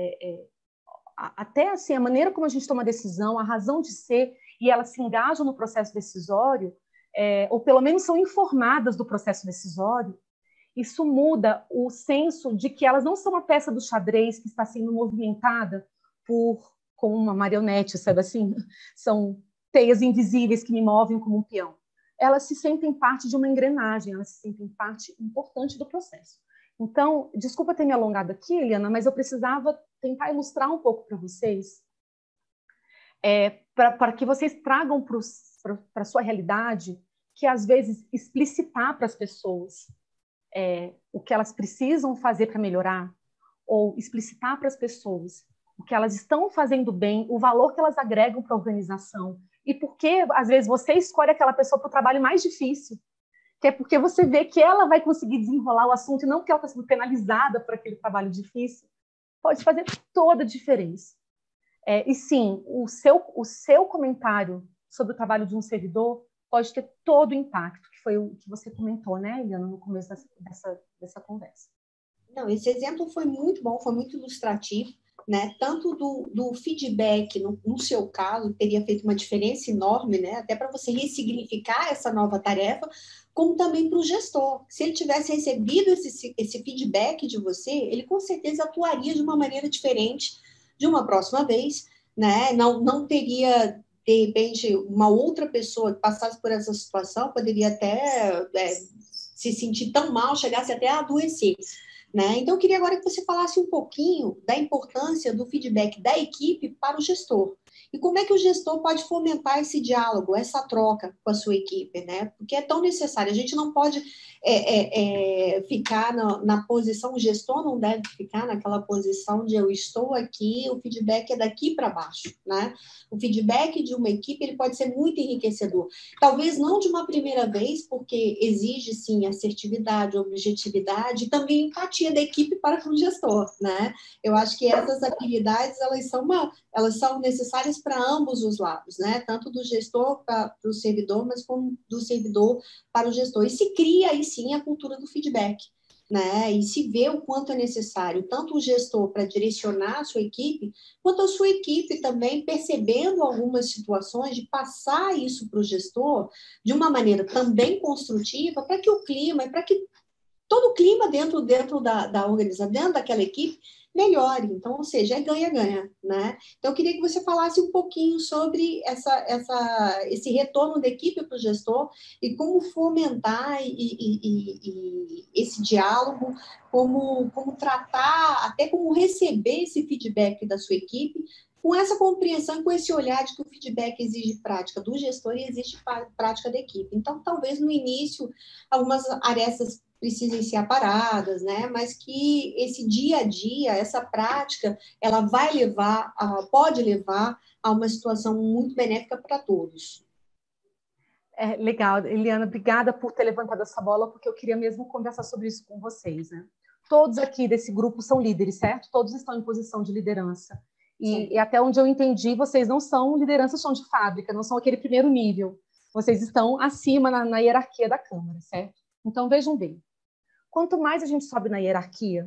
a, até assim, a maneira como a gente toma a decisão, a razão de ser, e elas se engajam no processo decisório, é, ou pelo menos são informadas do processo decisório, isso muda o senso de que elas não são uma peça do xadrez que está sendo movimentada por, como uma marionete, sabe assim? São teias invisíveis que me movem como um peão. Elas se sentem parte de uma engrenagem, elas se sentem parte importante do processo. Então, desculpa ter me alongado aqui, Eliana, mas eu precisava tentar ilustrar um pouco para vocês, é, para que vocês tragam para a sua realidade, que às vezes explicitar para as pessoas É, o que elas precisam fazer para melhorar, ou explicitar para as pessoas o que elas estão fazendo bem, o valor que elas agregam para a organização, e por que, às vezes, você escolhe aquela pessoa para o trabalho mais difícil, que é porque você vê que ela vai conseguir desenrolar o assunto, e não porque ela está sendo penalizada por aquele trabalho difícil, pode fazer toda a diferença. É, e sim, o seu, o seu comentário sobre o trabalho de um servidor pode ter todo o impacto, que foi o que você comentou, né, Eliana, no começo dessa, dessa, dessa conversa. Não, esse exemplo foi muito bom, foi muito ilustrativo, né? Tanto do, do feedback, no, no seu caso, teria feito uma diferença enorme, né? Até para você ressignificar essa nova tarefa, como também para o gestor. Se ele tivesse recebido esse, esse feedback de você, ele com certeza atuaria de uma maneira diferente de uma próxima vez, né? Não, não teria, de repente, uma outra pessoa que passasse por essa situação, poderia até é, se sentir tão mal, chegasse até a adoecer. Né? Então, eu queria agora que você falasse um pouquinho da importância do feedback da equipe para o gestor. E como é que o gestor pode fomentar esse diálogo, essa troca com a sua equipe, né? Porque é tão necessário. A gente não pode é, é, é, ficar na, na posição, o gestor não deve ficar naquela posição de eu estou aqui, o feedback é daqui para baixo, né? O feedback de uma equipe ele pode ser muito enriquecedor. Talvez não de uma primeira vez, porque exige, sim, assertividade, objetividade e também empatia da equipe para com o gestor, né? Eu acho que essas habilidades, elas são, uma, elas são necessárias para ambos os lados, né? Tanto do gestor para o servidor, mas como do servidor para o gestor. E se cria aí sim a cultura do feedback, né? E se vê o quanto é necessário, tanto o gestor para direcionar a sua equipe, quanto a sua equipe também percebendo algumas situações, de passar isso para o gestor de uma maneira também construtiva, para que o clima, para que todo o clima dentro, dentro da, da organização, dentro daquela equipe, melhore. Então, ou seja, é ganha-ganha, né? Então, eu queria que você falasse um pouquinho sobre essa, essa, esse retorno da equipe para o gestor e como fomentar e, e, e, e esse diálogo, como, como tratar, até como receber esse feedback da sua equipe, com essa compreensão e com esse olhar de que o feedback exige prática do gestor e exige prática da equipe. Então, talvez no início, algumas arestas precisem ser aparadas, né? Mas que esse dia a dia, essa prática, ela vai levar, pode levar a uma situação muito benéfica para todos. É, legal, Eliana, obrigada por ter levantado essa bola, porque eu queria mesmo conversar sobre isso com vocês, né? Todos aqui desse grupo são líderes, certo? Todos estão em posição de liderança. E, e até onde eu entendi, vocês não são liderança chão de fábrica, não são aquele primeiro nível. Vocês estão acima na, na hierarquia da Câmara, certo? Então, vejam bem. Quanto mais a gente sobe na hierarquia,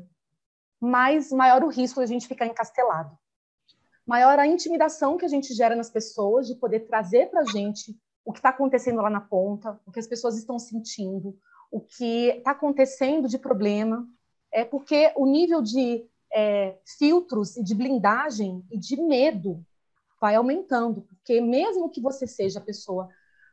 mais maior o risco de a gente ficar encastelado. Maior a intimidação que a gente gera nas pessoas de poder trazer para a gente o que está acontecendo lá na ponta, o que as pessoas estão sentindo, o que está acontecendo de problema. É porque o nível de é, filtros e de blindagem e de medo vai aumentando. Porque mesmo que você seja a pessoa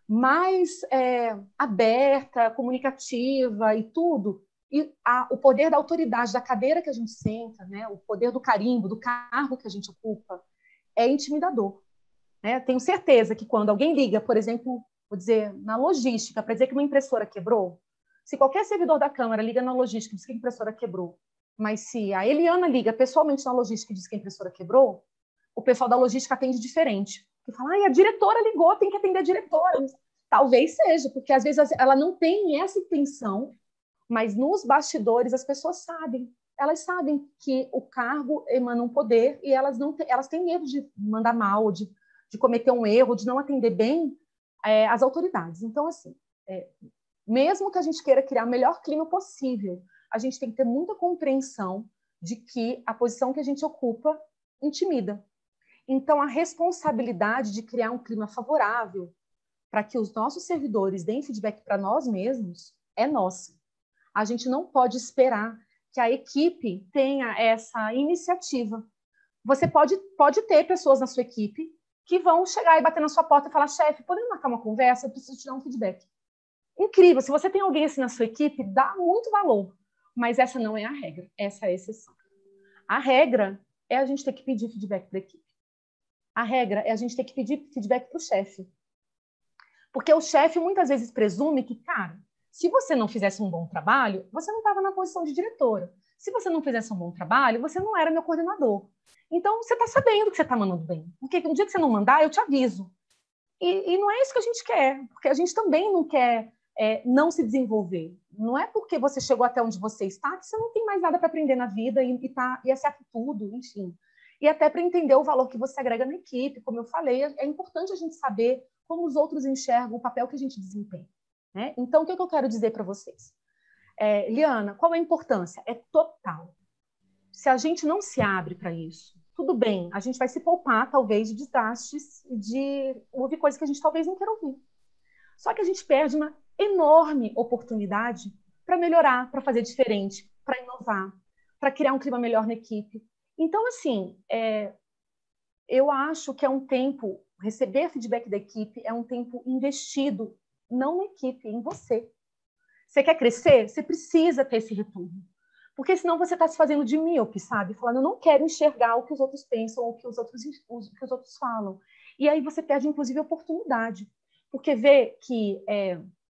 mais é, aberta, comunicativa e tudo, e a, o poder da autoridade, da cadeira que a gente senta, né, o poder do carimbo, do cargo que a gente ocupa, é intimidador. Né? Tenho certeza que quando alguém liga, por exemplo, vou dizer, na logística, para dizer que uma impressora quebrou, se qualquer servidor da Câmara liga na logística e diz que a impressora quebrou, mas se a Eliana liga pessoalmente na logística e diz que a impressora quebrou, o pessoal da logística atende diferente. Porque fala, ah, a diretora ligou, tem que atender a diretora. Talvez seja, porque às vezes ela não tem essa intenção, mas nos bastidores as pessoas sabem. Elas sabem que o cargo emana um poder e elas, não te, elas têm medo de mandar mal, de, de cometer um erro, de não atender bem é, as autoridades. Então, assim, é, mesmo que a gente queira criar o melhor clima possível, a gente tem que ter muita compreensão de que a posição que a gente ocupa intimida. Então, a responsabilidade de criar um clima favorável para que os nossos servidores deem feedback para nós mesmos é nossa. A gente não pode esperar que a equipe tenha essa iniciativa. Você pode, pode ter pessoas na sua equipe que vão chegar e bater na sua porta e falar, chefe, podemos marcar uma conversa? Eu preciso te dar um feedback. Incrível, se você tem alguém assim na sua equipe, dá muito valor. Mas essa não é a regra, essa é a exceção. A regra é a gente ter que pedir feedback para a equipe. A regra é a gente ter que pedir feedback para o chefe. Porque o chefe muitas vezes presume que, cara, se você não fizesse um bom trabalho, você não estava na posição de diretora. Se você não fizesse um bom trabalho, você não era meu coordenador. Então, você está sabendo que você está mandando bem. Porque no dia que você não mandar, eu te aviso. E, e não é isso que a gente quer. Porque a gente também não quer é, não se desenvolver. Não é porque você chegou até onde você está que você não tem mais nada para aprender na vida e, e, tá, e acerta tudo, enfim. E até para entender o valor que você agrega na equipe. Como eu falei, é importante a gente saber como os outros enxergam o papel que a gente desempenha, né? Então, o que, é que eu quero dizer para vocês? É, Liana, qual é a importância? É total. Se a gente não se abre para isso, tudo bem, a gente vai se poupar, talvez, de desgastes, de ouvir coisas que a gente talvez não queira ouvir. Só que a gente perde uma enorme oportunidade para melhorar, para fazer diferente, para inovar, para criar um clima melhor na equipe. Então, assim, é, eu acho que é um tempo, receber feedback da equipe é um tempo investido, não na equipe, em você. Você quer crescer? Você precisa ter esse retorno. Porque senão você está se fazendo de míope, sabe? Falando, eu não quero enxergar o que os outros pensam, ou o que os outros, o que os outros falam. E aí você perde, inclusive, a oportunidade. Porque vê que... É...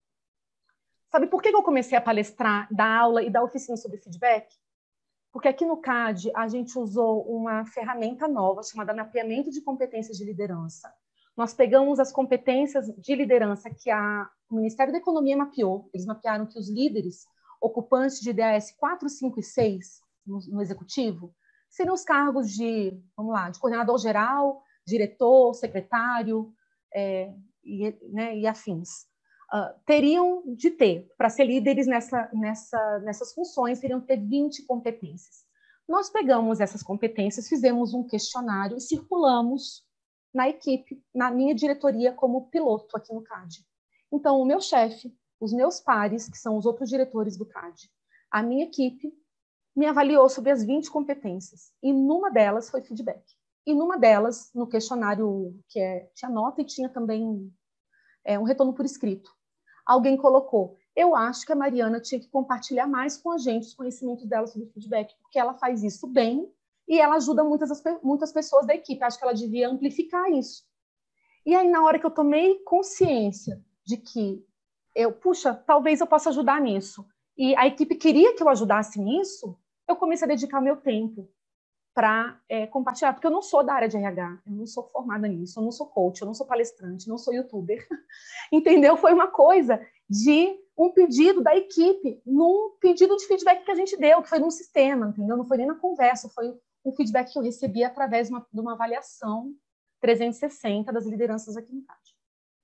Sabe por que eu comecei a palestrar, dar aula e dar oficina sobre feedback? Porque aqui no C A D a gente usou uma ferramenta nova chamada mapeamento de competências de liderança. Nós pegamos as competências de liderança que a, o Ministério da Economia mapeou. Eles mapearam que os líderes ocupantes de D A S quatro, cinco e seis no, no executivo seriam os cargos de, vamos lá, de coordenador geral, diretor, secretário é, e, né, e afins. Uh, teriam de ter, para ser líderes nessa, nessa, nessas funções, teriam de ter vinte competências. Nós pegamos essas competências, fizemos um questionário e circulamos na equipe, na minha diretoria, como piloto aqui no C A D. Então, o meu chefe, os meus pares, que são os outros diretores do C A D, a minha equipe, me avaliou sobre as vinte competências. E numa delas foi feedback. E numa delas, no questionário, que é, tinha nota e tinha também é, um retorno por escrito. Alguém colocou, eu acho que a Mariana tinha que compartilhar mais com a gente os conhecimentos dela sobre feedback, porque ela faz isso bem e ela ajuda muitas, muitas pessoas da equipe. Acho que ela devia amplificar isso. E aí, na hora que eu tomei consciência de que eu, puxa, talvez eu possa ajudar nisso, e a equipe queria que eu ajudasse nisso, eu comecei a dedicar meu tempo para é, compartilhar, porque eu não sou da área de R H, eu não sou formada nisso, eu não sou coach, eu não sou palestrante, não sou youtuber, entendeu? Foi uma coisa de um pedido da equipe, num pedido de feedback que a gente deu, que foi num sistema, entendeu? Não foi nem na conversa, foi um feedback que eu recebi através de uma, de uma avaliação trezentos e sessenta das lideranças aqui no C A D.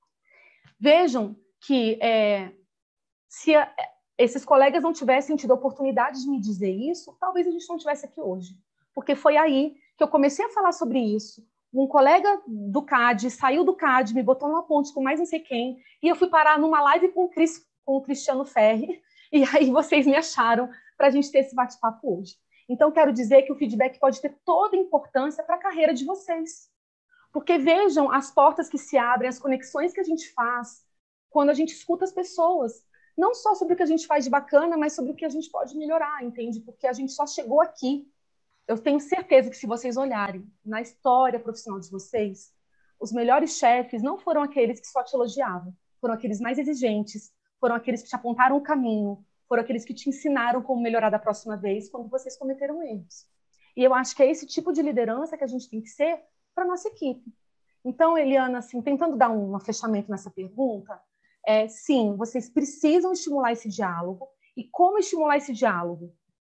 Vejam que é, se a, esses colegas não tivessem tido a oportunidade de me dizer isso, talvez a gente não estivesse aqui hoje. Porque foi aí que eu comecei a falar sobre isso. Um colega do C A D saiu do C A D, me botou numa ponte com mais não sei quem, e eu fui parar numa live com o, Cris, com o Cristiano Ferri, e aí vocês me acharam para a gente ter esse bate-papo hoje. Então, quero dizer que o feedback pode ter toda a importância para a carreira de vocês. Porque vejam as portas que se abrem, as conexões que a gente faz quando a gente escuta as pessoas. Não só sobre o que a gente faz de bacana, mas sobre o que a gente pode melhorar, entende? Porque a gente só chegou aqui. Eu tenho certeza que se vocês olharem na história profissional de vocês, os melhores chefes não foram aqueles que só te elogiavam, foram aqueles mais exigentes, foram aqueles que te apontaram o caminho, foram aqueles que te ensinaram como melhorar da próxima vez quando vocês cometeram erros. E eu acho que é esse tipo de liderança que a gente tem que ser para a nossa equipe. Então, Eliana, assim, tentando dar um fechamento nessa pergunta, é, sim, vocês precisam estimular esse diálogo. E como estimular esse diálogo?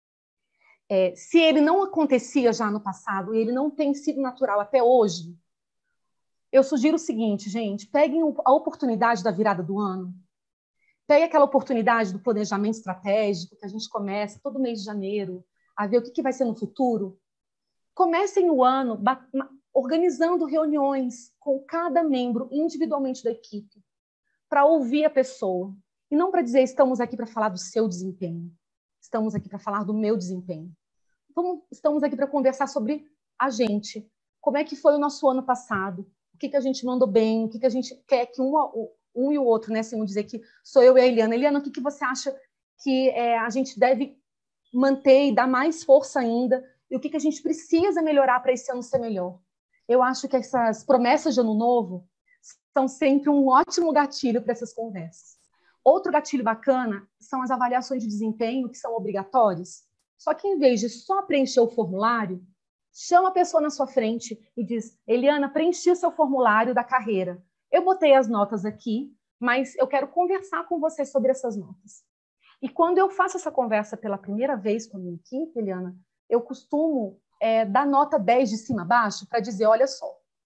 É, se ele não acontecia já no passado e ele não tem sido natural até hoje, eu sugiro o seguinte, gente, peguem a oportunidade da virada do ano, peguem aquela oportunidade do planejamento estratégico que a gente começa todo mês de janeiro, a ver o que, que vai ser no futuro. Comecem o ano organizando reuniões com cada membro individualmente da equipe, para ouvir a pessoa, e não para dizer estamos aqui para falar do seu desempenho, estamos aqui para falar do meu desempenho. Vamos, estamos aqui para conversar sobre a gente. Como é que foi o nosso ano passado? O que, que a gente mandou bem? O que, que a gente quer que um, um e o outro, né? Assim, vamos dizer que sou eu e a Eliana. Eliana, o que, que você acha que é, a gente deve manter e dar mais força ainda? E o que, que a gente precisa melhorar para esse ano ser melhor? Eu acho que essas promessas de ano novo são sempre um ótimo gatilho para essas conversas. Outro gatilho bacana são as avaliações de desempenho, que são obrigatórias. Só que, em vez de só preencher o formulário, chama a pessoa na sua frente e diz, Eliana, preenchi o seu formulário da carreira. Eu botei as notas aqui, mas eu quero conversar com você sobre essas notas. E quando eu faço essa conversa pela primeira vez com a minha equipe, Eliana, eu costumo é, dar nota dez de cima a baixo para dizer, olha só,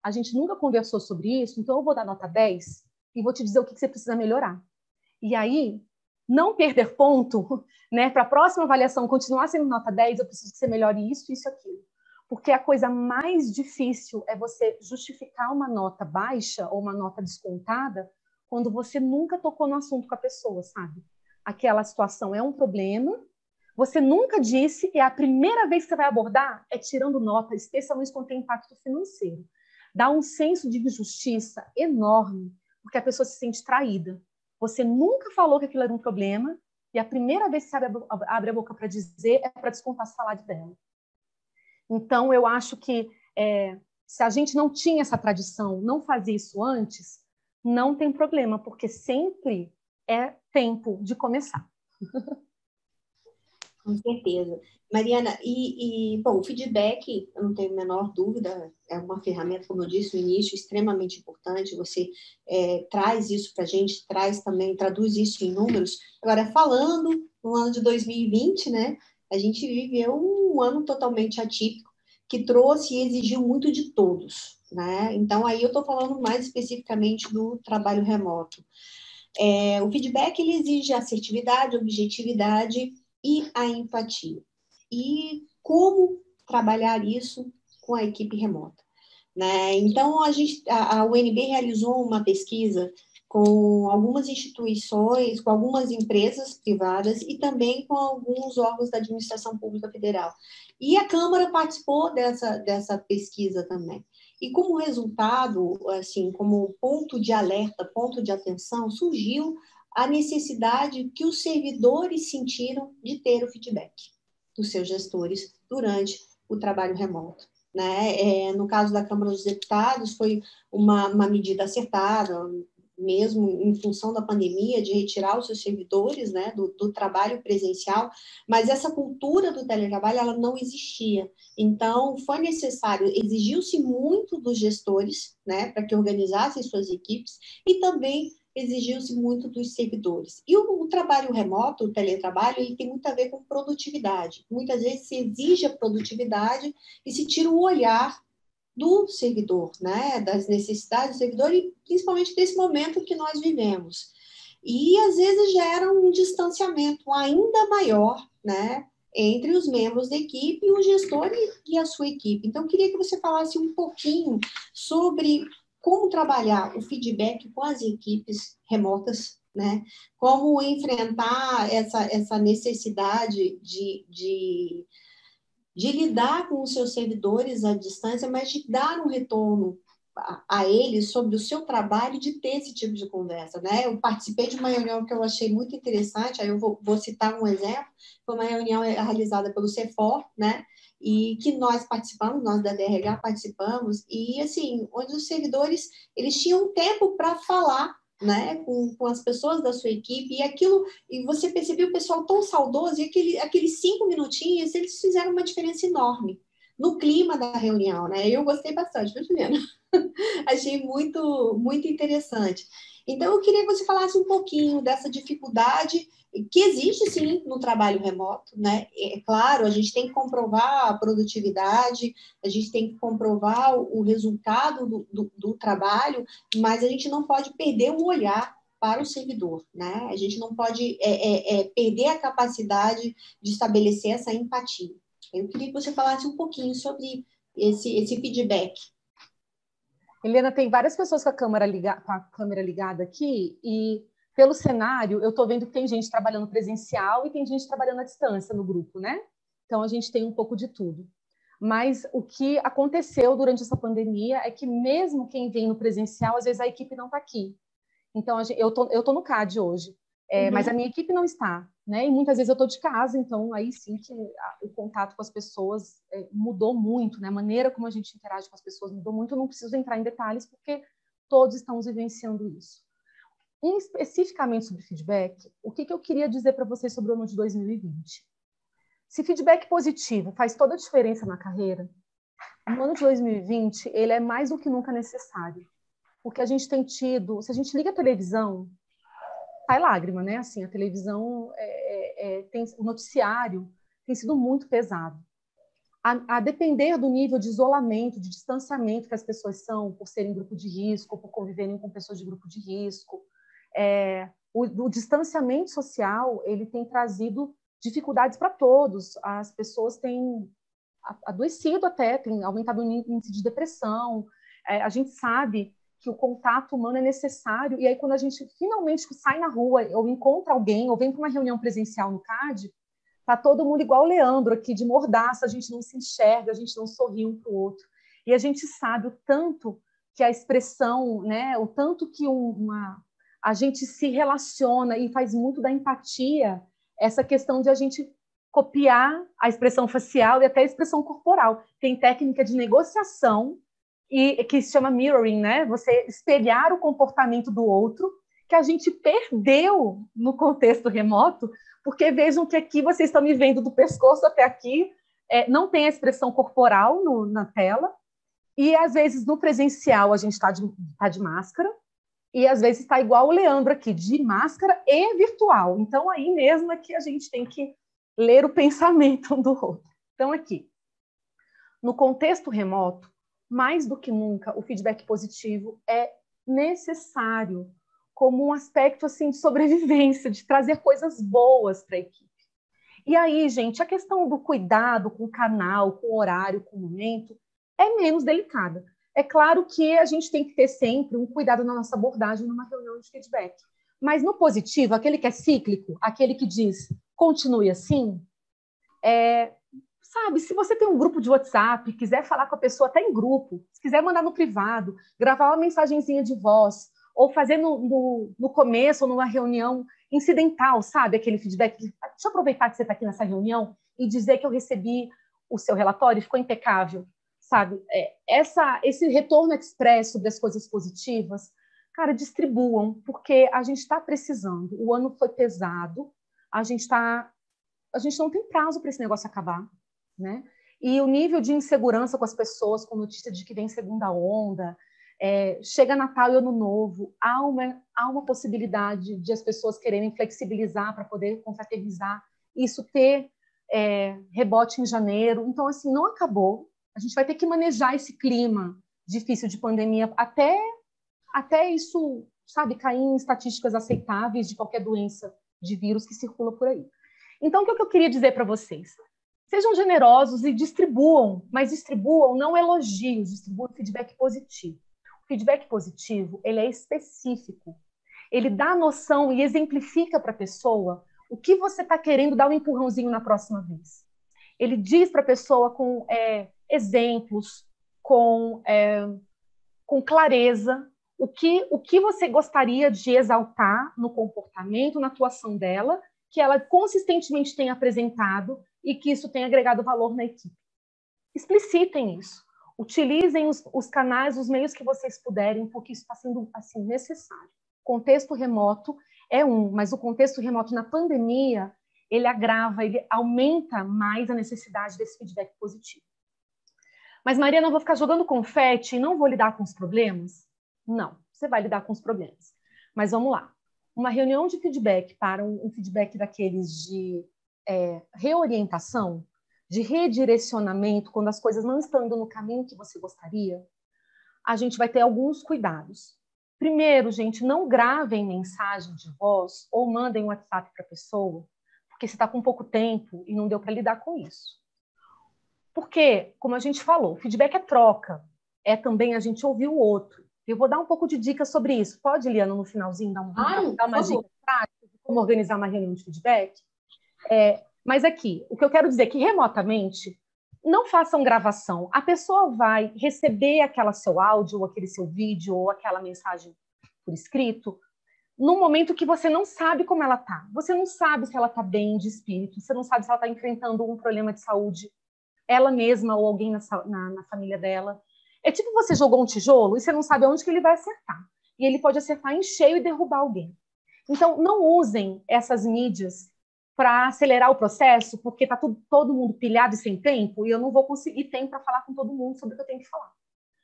a gente nunca conversou sobre isso, então eu vou dar nota dez e vou te dizer o que você precisa melhorar. E aí, não perder ponto, né, para a próxima avaliação continuar sendo nota dez, eu preciso que você melhore isso, isso e aquilo. Porque a coisa mais difícil é você justificar uma nota baixa ou uma nota descontada quando você nunca tocou no assunto com a pessoa, sabe? Aquela situação é um problema, você nunca disse, e a primeira vez que você vai abordar é tirando nota, especialmente quando tem impacto financeiro. Dá um senso de injustiça enorme, porque a pessoa se sente traída. Você nunca falou que aquilo era um problema, e a primeira vez que você abre a, abre a boca para dizer é para descontar o salário dela. Então, eu acho que é, se a gente não tinha essa tradição, não fazia isso antes, não tem problema, porque sempre é tempo de começar. Com certeza. Mariana, e, e, bom, o feedback, eu não tenho a menor dúvida, é uma ferramenta, como eu disse no início, extremamente importante. Você é, traz isso para a gente, traz também, traduz isso em números. Agora, falando no ano de dois mil e vinte, né, a gente viveu um ano totalmente atípico, que trouxe e exigiu muito de todos, né? Então, aí eu estou falando mais especificamente do trabalho remoto. É, o feedback, ele exige assertividade, objetividade e a empatia. E como trabalhar isso com a equipe remota, né? Então, a, gente, a, a U N B realizou uma pesquisa com algumas instituições, com algumas empresas privadas e também com alguns órgãos da administração pública federal. E a Câmara participou dessa, dessa pesquisa também. E como resultado, assim, como ponto de alerta, ponto de atenção, surgiu a necessidade que os servidores sentiram de ter o feedback dos seus gestores durante o trabalho remoto. Né? É, no caso da Câmara dos Deputados, foi uma, uma medida acertada, mesmo em função da pandemia, de retirar os seus servidores, né, do, do trabalho presencial, mas essa cultura do teletrabalho, ela não existia. Então, foi necessário, exigiu-se muito dos gestores, né, para que organizassem suas equipes, e também exigiu-se muito dos servidores. E o, o trabalho remoto, o teletrabalho, ele tem muito a ver com produtividade. Muitas vezes se exige a produtividade e se tira o olhar do servidor, né? Das necessidades do servidor e principalmente desse momento que nós vivemos. E às vezes gera um distanciamento ainda maior, né? Entre os membros da equipe, o gestor e a sua equipe. Então, eu queria que você falasse um pouquinho sobre como trabalhar o feedback com as equipes remotas, né? Como enfrentar essa, essa necessidade de, de de lidar com os seus servidores à distância, mas de dar um retorno a, a eles sobre o seu trabalho, de ter esse tipo de conversa, né? Eu participei de uma reunião que eu achei muito interessante, aí eu vou, vou citar um exemplo, foi uma reunião realizada pelo CEFOR, né? E que nós participamos, nós da D R H participamos, e assim, onde os servidores, eles tinham tempo para falar, né, com, com as pessoas da sua equipe, e aquilo, e você percebeu o pessoal tão saudoso, e aquele, aqueles cinco minutinhos, eles fizeram uma diferença enorme no clima da reunião, né? Eu gostei bastante, viu, Juliana? Achei muito, muito interessante. Então, eu queria que você falasse um pouquinho dessa dificuldade que existe, sim, no trabalho remoto, né? É claro, a gente tem que comprovar a produtividade, a gente tem que comprovar o resultado do, do, do trabalho, mas a gente não pode perder o olhar para o servidor, né? A gente não pode é, é, é, perder a capacidade de estabelecer essa empatia. Eu queria que você falasse um pouquinho sobre esse, esse feedback. Helena, tem várias pessoas com a, câmera liga... com a câmera ligada aqui e, pelo cenário, eu estou vendo que tem gente trabalhando presencial e tem gente trabalhando à distância no grupo, né? Então, a gente tem um pouco de tudo. Mas o que aconteceu durante essa pandemia é que mesmo quem vem no presencial, às vezes a equipe não está aqui. Então, eu tô, eu tô no C A D hoje, é, uhum. Mas a minha equipe não está, né? E muitas vezes eu estou de casa, então aí sim que a, o contato com as pessoas é, mudou muito, né? A maneira como a gente interage com as pessoas mudou muito. Eu não preciso entrar em detalhes, porque todos estamos vivenciando isso. E, especificamente sobre feedback, o que, que eu queria dizer para vocês sobre o ano de dois mil e vinte? Se feedback positivo faz toda a diferença na carreira, no ano de dois mil e vinte, ele é mais do que nunca necessário. Porque a gente tem tido, se a gente liga a televisão, sai lágrima, né? Assim, a televisão, é, é, tem, o noticiário tem sido muito pesado. a, a depender do nível de isolamento, de distanciamento que as pessoas são, por serem grupo de risco, por conviverem com pessoas de grupo de risco. É, o, o distanciamento social, ele tem trazido dificuldades para todos. As pessoas têm adoecido até, tem aumentado o índice de depressão. É, a gente sabe que o contato humano é necessário, e aí quando a gente finalmente sai na rua, ou encontra alguém, ou vem para uma reunião presencial no C A D, tá todo mundo igual o Leandro aqui, de mordaça, a gente não se enxerga, a gente não sorri um para o outro. E a gente sabe o tanto que a expressão, né, o tanto que uma, a gente se relaciona e faz muito da empatia, essa questão de a gente copiar a expressão facial e até a expressão corporal. Tem técnica de negociação e que se chama mirroring, né? Você espelhar o comportamento do outro, que a gente perdeu no contexto remoto, porque vejam que aqui vocês estão me vendo do pescoço até aqui, é, não tem a expressão corporal no, na tela, e às vezes no presencial a gente está de, tá de máscara, e às vezes está igual o Leandro aqui, de máscara e virtual. Então aí mesmo é que a gente tem que ler o pensamento um do outro. Então aqui, no contexto remoto, mais do que nunca, o feedback positivo é necessário como um aspecto assim, de sobrevivência, de trazer coisas boas para a equipe. E aí, gente, a questão do cuidado com o canal, com o horário, com o momento, é menos delicada. É claro que a gente tem que ter sempre um cuidado na nossa abordagem numa reunião de feedback. Mas no positivo, aquele que é cíclico, aquele que diz continue assim, é, sabe, se você tem um grupo de WhatsApp, quiser falar com a pessoa até em grupo, se quiser mandar no privado, gravar uma mensagenzinha de voz, ou fazer no, no, no começo, ou numa reunião incidental, sabe? Aquele feedback de, deixa eu aproveitar que você está aqui nessa reunião e dizer que eu recebi o seu relatório e ficou impecável, sabe? É, essa, esse retorno expresso sobre as coisas positivas, cara, distribuam, porque a gente está precisando. O ano foi pesado, a gente tá, a gente não tem prazo para esse negócio acabar, né? E o nível de insegurança com as pessoas, com notícia de que vem segunda onda, é, chega Natal e Ano Novo, há uma, há uma possibilidade de as pessoas quererem flexibilizar para poder confraternizar, isso ter é, rebote em janeiro. Então, assim, não acabou. A gente vai ter que manejar esse clima difícil de pandemia até, até isso, sabe, cair em estatísticas aceitáveis de qualquer doença de vírus que circula por aí. Então, o que eu queria dizer para vocês? Sejam generosos e distribuam, mas distribuam não elogios, distribuam feedback positivo. O feedback positivo, ele é específico. Ele dá noção e exemplifica para a pessoa o que você está querendo dar um empurrãozinho na próxima vez. Ele diz para a pessoa com é, exemplos, com, é, com clareza, o que, o que você gostaria de exaltar no comportamento, na atuação dela, que ela consistentemente tem apresentado e que isso tem agregado valor na equipe. Explicitem isso. Utilizem os, os canais, os meios que vocês puderem, porque isso está sendo assim, necessário. Contexto remoto é um, mas o contexto remoto na pandemia, ele agrava, ele aumenta mais a necessidade desse feedback positivo. Mas, Mariana, eu vou ficar jogando confete e não vou lidar com os problemas? Não, você vai lidar com os problemas. Mas vamos lá. Uma reunião de feedback para um, um feedback daqueles de é, reorientação, de redirecionamento, quando as coisas não estão indo no caminho que você gostaria, a gente vai ter alguns cuidados. Primeiro, gente, não gravem mensagem de voz ou mandem um WhatsApp para a pessoa, porque você está com pouco tempo e não deu para lidar com isso. Porque, como a gente falou, feedback é troca, é também a gente ouvir o outro. Eu vou dar um pouco de dicas sobre isso. Pode, Liana, no finalzinho, dar, um, Ai, dar uma dica prática de como organizar uma reunião de feedback? É, mas aqui, o que eu quero dizer é que remotamente, não façam gravação. A pessoa vai receber aquela seu áudio, ou aquele seu vídeo, ou aquela mensagem por escrito, num momento que você não sabe como ela está. Você não sabe se ela está bem de espírito, você não sabe se ela está enfrentando um problema de saúde, ela mesma ou alguém na, na, na família dela. É tipo você jogou um tijolo e você não sabe onde que ele vai acertar. E ele pode acertar em cheio e derrubar alguém. Então, não usem essas mídias para acelerar o processo, porque está todo mundo pilhado e sem tempo, e eu não vou conseguir tempo para falar com todo mundo sobre o que eu tenho que falar.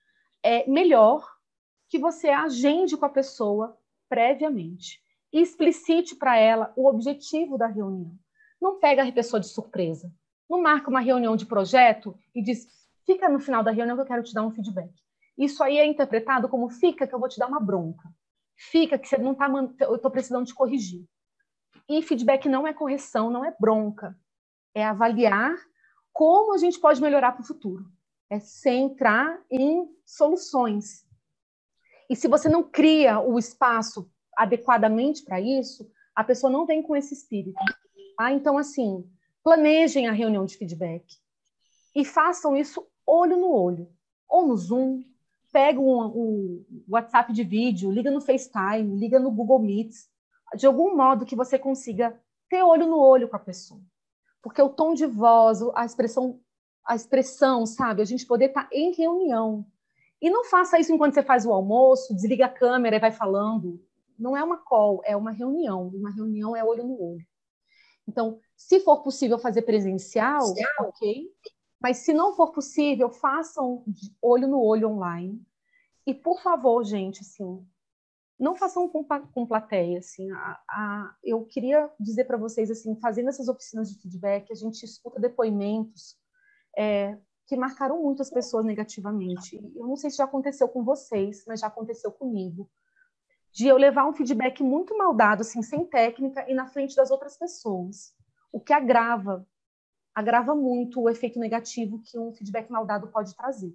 É melhor que você agende com a pessoa previamente e explicite para ela o objetivo da reunião. Não pega a pessoa de surpresa. Não marca uma reunião de projeto e diz, fica no final da reunião que eu quero te dar um feedback. Isso aí é interpretado como fica que eu vou te dar uma bronca. Fica que você não está, eu estou precisando te corrigir. E feedback não é correção, não é bronca. É avaliar como a gente pode melhorar para o futuro. É centrar em soluções. E se você não cria o espaço adequadamente para isso, a pessoa não vem com esse espírito. Tá? Então, assim, planejem a reunião de feedback e façam isso olho no olho. Ou no Zoom, pega um, um WhatsApp de vídeo, liga no FaceTime, liga no Google Meets, de algum modo que você consiga ter olho no olho com a pessoa. Porque o tom de voz, a expressão, a expressão, sabe? A gente poder estar em reunião. E não faça isso enquanto você faz o almoço, desliga a câmera e vai falando. Não é uma call, é uma reunião. Uma reunião é olho no olho. Então, se for possível fazer presencial, ok. Mas se não for possível, façam olho no olho online. E, por favor, gente, assim, não façam com, com plateia. Assim, a, a, eu queria dizer para vocês, assim, fazendo essas oficinas de feedback, a gente escuta depoimentos é, que marcaram muito as pessoas negativamente. Eu não sei se já aconteceu com vocês, mas já aconteceu comigo. De eu levar um feedback muito mal dado, assim, sem técnica, e na frente das outras pessoas. O que agrava, agrava muito o efeito negativo que um feedback mal dado pode trazer.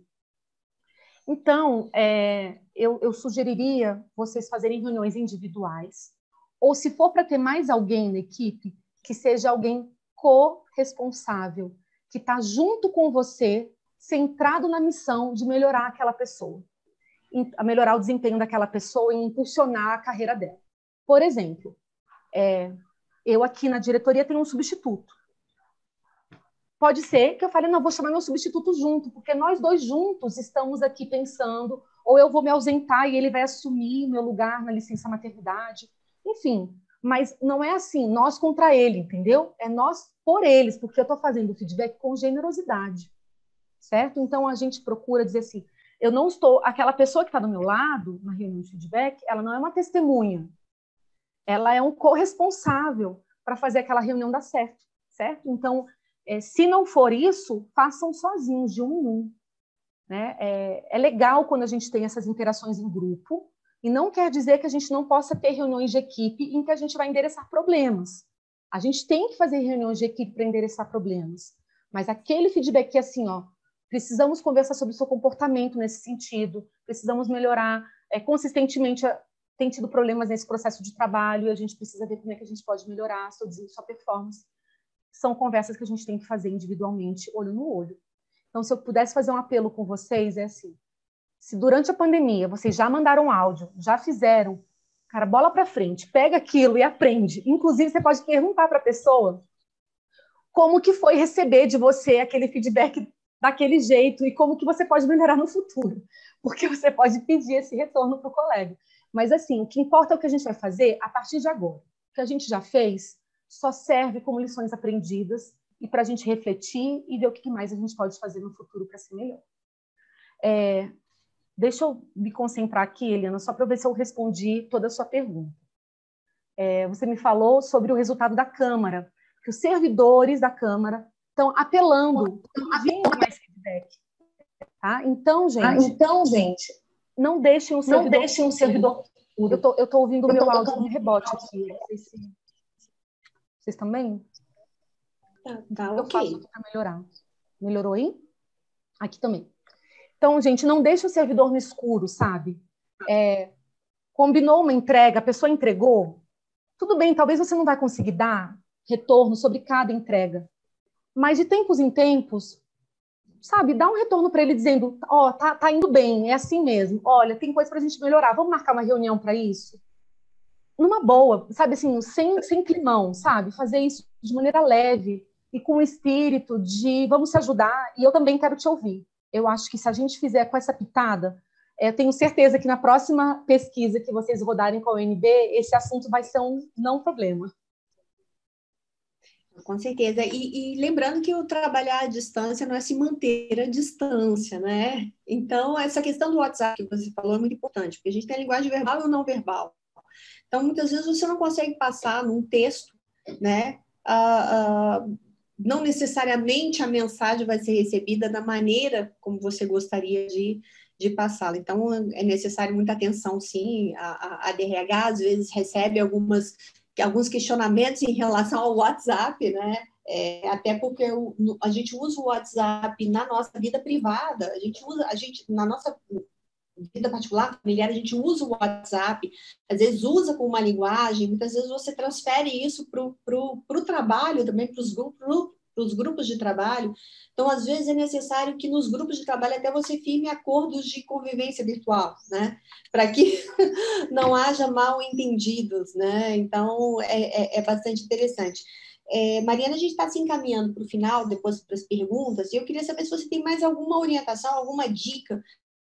Então, é, eu, eu sugeriria vocês fazerem reuniões individuais, ou se for para ter mais alguém na equipe, que seja alguém corresponsável, que está junto com você, centrado na missão de melhorar aquela pessoa, a melhorar o desempenho daquela pessoa e impulsionar a carreira dela. Por exemplo, é, eu aqui na diretoria tenho um substituto. Pode ser que eu fale, não, vou chamar meu substituto junto, porque nós dois juntos estamos aqui pensando, ou eu vou me ausentar e ele vai assumir meu lugar na licença maternidade. Enfim, mas não é assim, nós contra ele, entendeu? É nós por eles, porque eu estou fazendo o feedback com generosidade, certo? Então, a gente procura dizer assim, eu não estou... Aquela pessoa que está do meu lado, na reunião de feedback, ela não é uma testemunha. Ela é um corresponsável para fazer aquela reunião dar certo, certo? Então, é, se não for isso, façam sozinhos, de um em um. Né? É, é legal quando a gente tem essas interações em grupo, e não quer dizer que a gente não possa ter reuniões de equipe em que a gente vai endereçar problemas. A gente tem que fazer reuniões de equipe para endereçar problemas. Mas aquele feedback que é assim, ó, precisamos conversar sobre o seu comportamento nesse sentido, precisamos melhorar é, consistentemente, tem tido problemas nesse processo de trabalho, e a gente precisa ver como é que a gente pode melhorar sua, sua performance. São conversas que a gente tem que fazer individualmente, olho no olho. Então, se eu pudesse fazer um apelo com vocês, é assim, se durante a pandemia vocês já mandaram áudio, já fizeram, cara, bola para frente, pega aquilo e aprende. Inclusive, você pode perguntar para a pessoa como que foi receber de você aquele feedback daquele jeito e como que você pode melhorar no futuro, porque você pode pedir esse retorno para o colega. Mas, assim, o que importa é o que a gente vai fazer a partir de agora. O que a gente já fez só serve como lições aprendidas e para a gente refletir e ver o que mais a gente pode fazer no futuro para ser melhor. É, deixa eu me concentrar aqui, Eliana, só para ver se eu respondi toda a sua pergunta. É, você me falou sobre o resultado da Câmara, que os servidores da Câmara estão apelando, estão pedindo mais feedback. Tá? Então, gente, ah, então, gente, não deixem um servidor... Não deixem um servidor... Eu tô, eu tô ouvindo o meu áudio no rebote aqui. Não sei se... Vocês também? Tá, tá, eu ok. faço para melhorar. Melhorou aí? Aqui também. Então, gente, não deixe o servidor no escuro, sabe? É, combinou uma entrega, a pessoa entregou, tudo bem, talvez você não vai conseguir dar retorno sobre cada entrega, mas de tempos em tempos, sabe, dá um retorno para ele dizendo, ó, oh, tá, tá indo bem, é assim mesmo, olha, tem coisa para a gente melhorar, vamos marcar uma reunião para isso? Numa boa, sabe, assim, sem, sem climão, sabe? Fazer isso de maneira leve e com o espírito de vamos se ajudar e eu também quero te ouvir. Eu acho que se a gente fizer com essa pitada, eu tenho certeza que na próxima pesquisa que vocês rodarem com a U N B, esse assunto vai ser um não problema. Com certeza. E, e lembrando que o trabalhar à distância não é se manter à distância, né? Então, essa questão do WhatsApp que você falou é muito importante, porque a gente tem a linguagem verbal e não verbal. Então, muitas vezes você não consegue passar num texto, né, uh, uh, não necessariamente a mensagem vai ser recebida da maneira como você gostaria de, de passá-la. Então, é necessário muita atenção, sim. A, a, a D R H, às vezes, recebe algumas, alguns questionamentos em relação ao WhatsApp, né? É, até porque o, a gente usa o WhatsApp na nossa vida privada, a gente usa, a gente, na nossa vida particular, familiar, a gente usa o WhatsApp, às vezes usa com uma linguagem, muitas vezes você transfere isso para o trabalho também, para os grupos, os grupos de trabalho. Então, às vezes, é necessário que nos grupos de trabalho até você firme acordos de convivência virtual, né? Para que não haja mal entendidos, né? Então, é, é, é bastante interessante. É, Mariana, a gente está se encaminhando para o final, depois para as perguntas, e eu queria saber se você tem mais alguma orientação, alguma dica,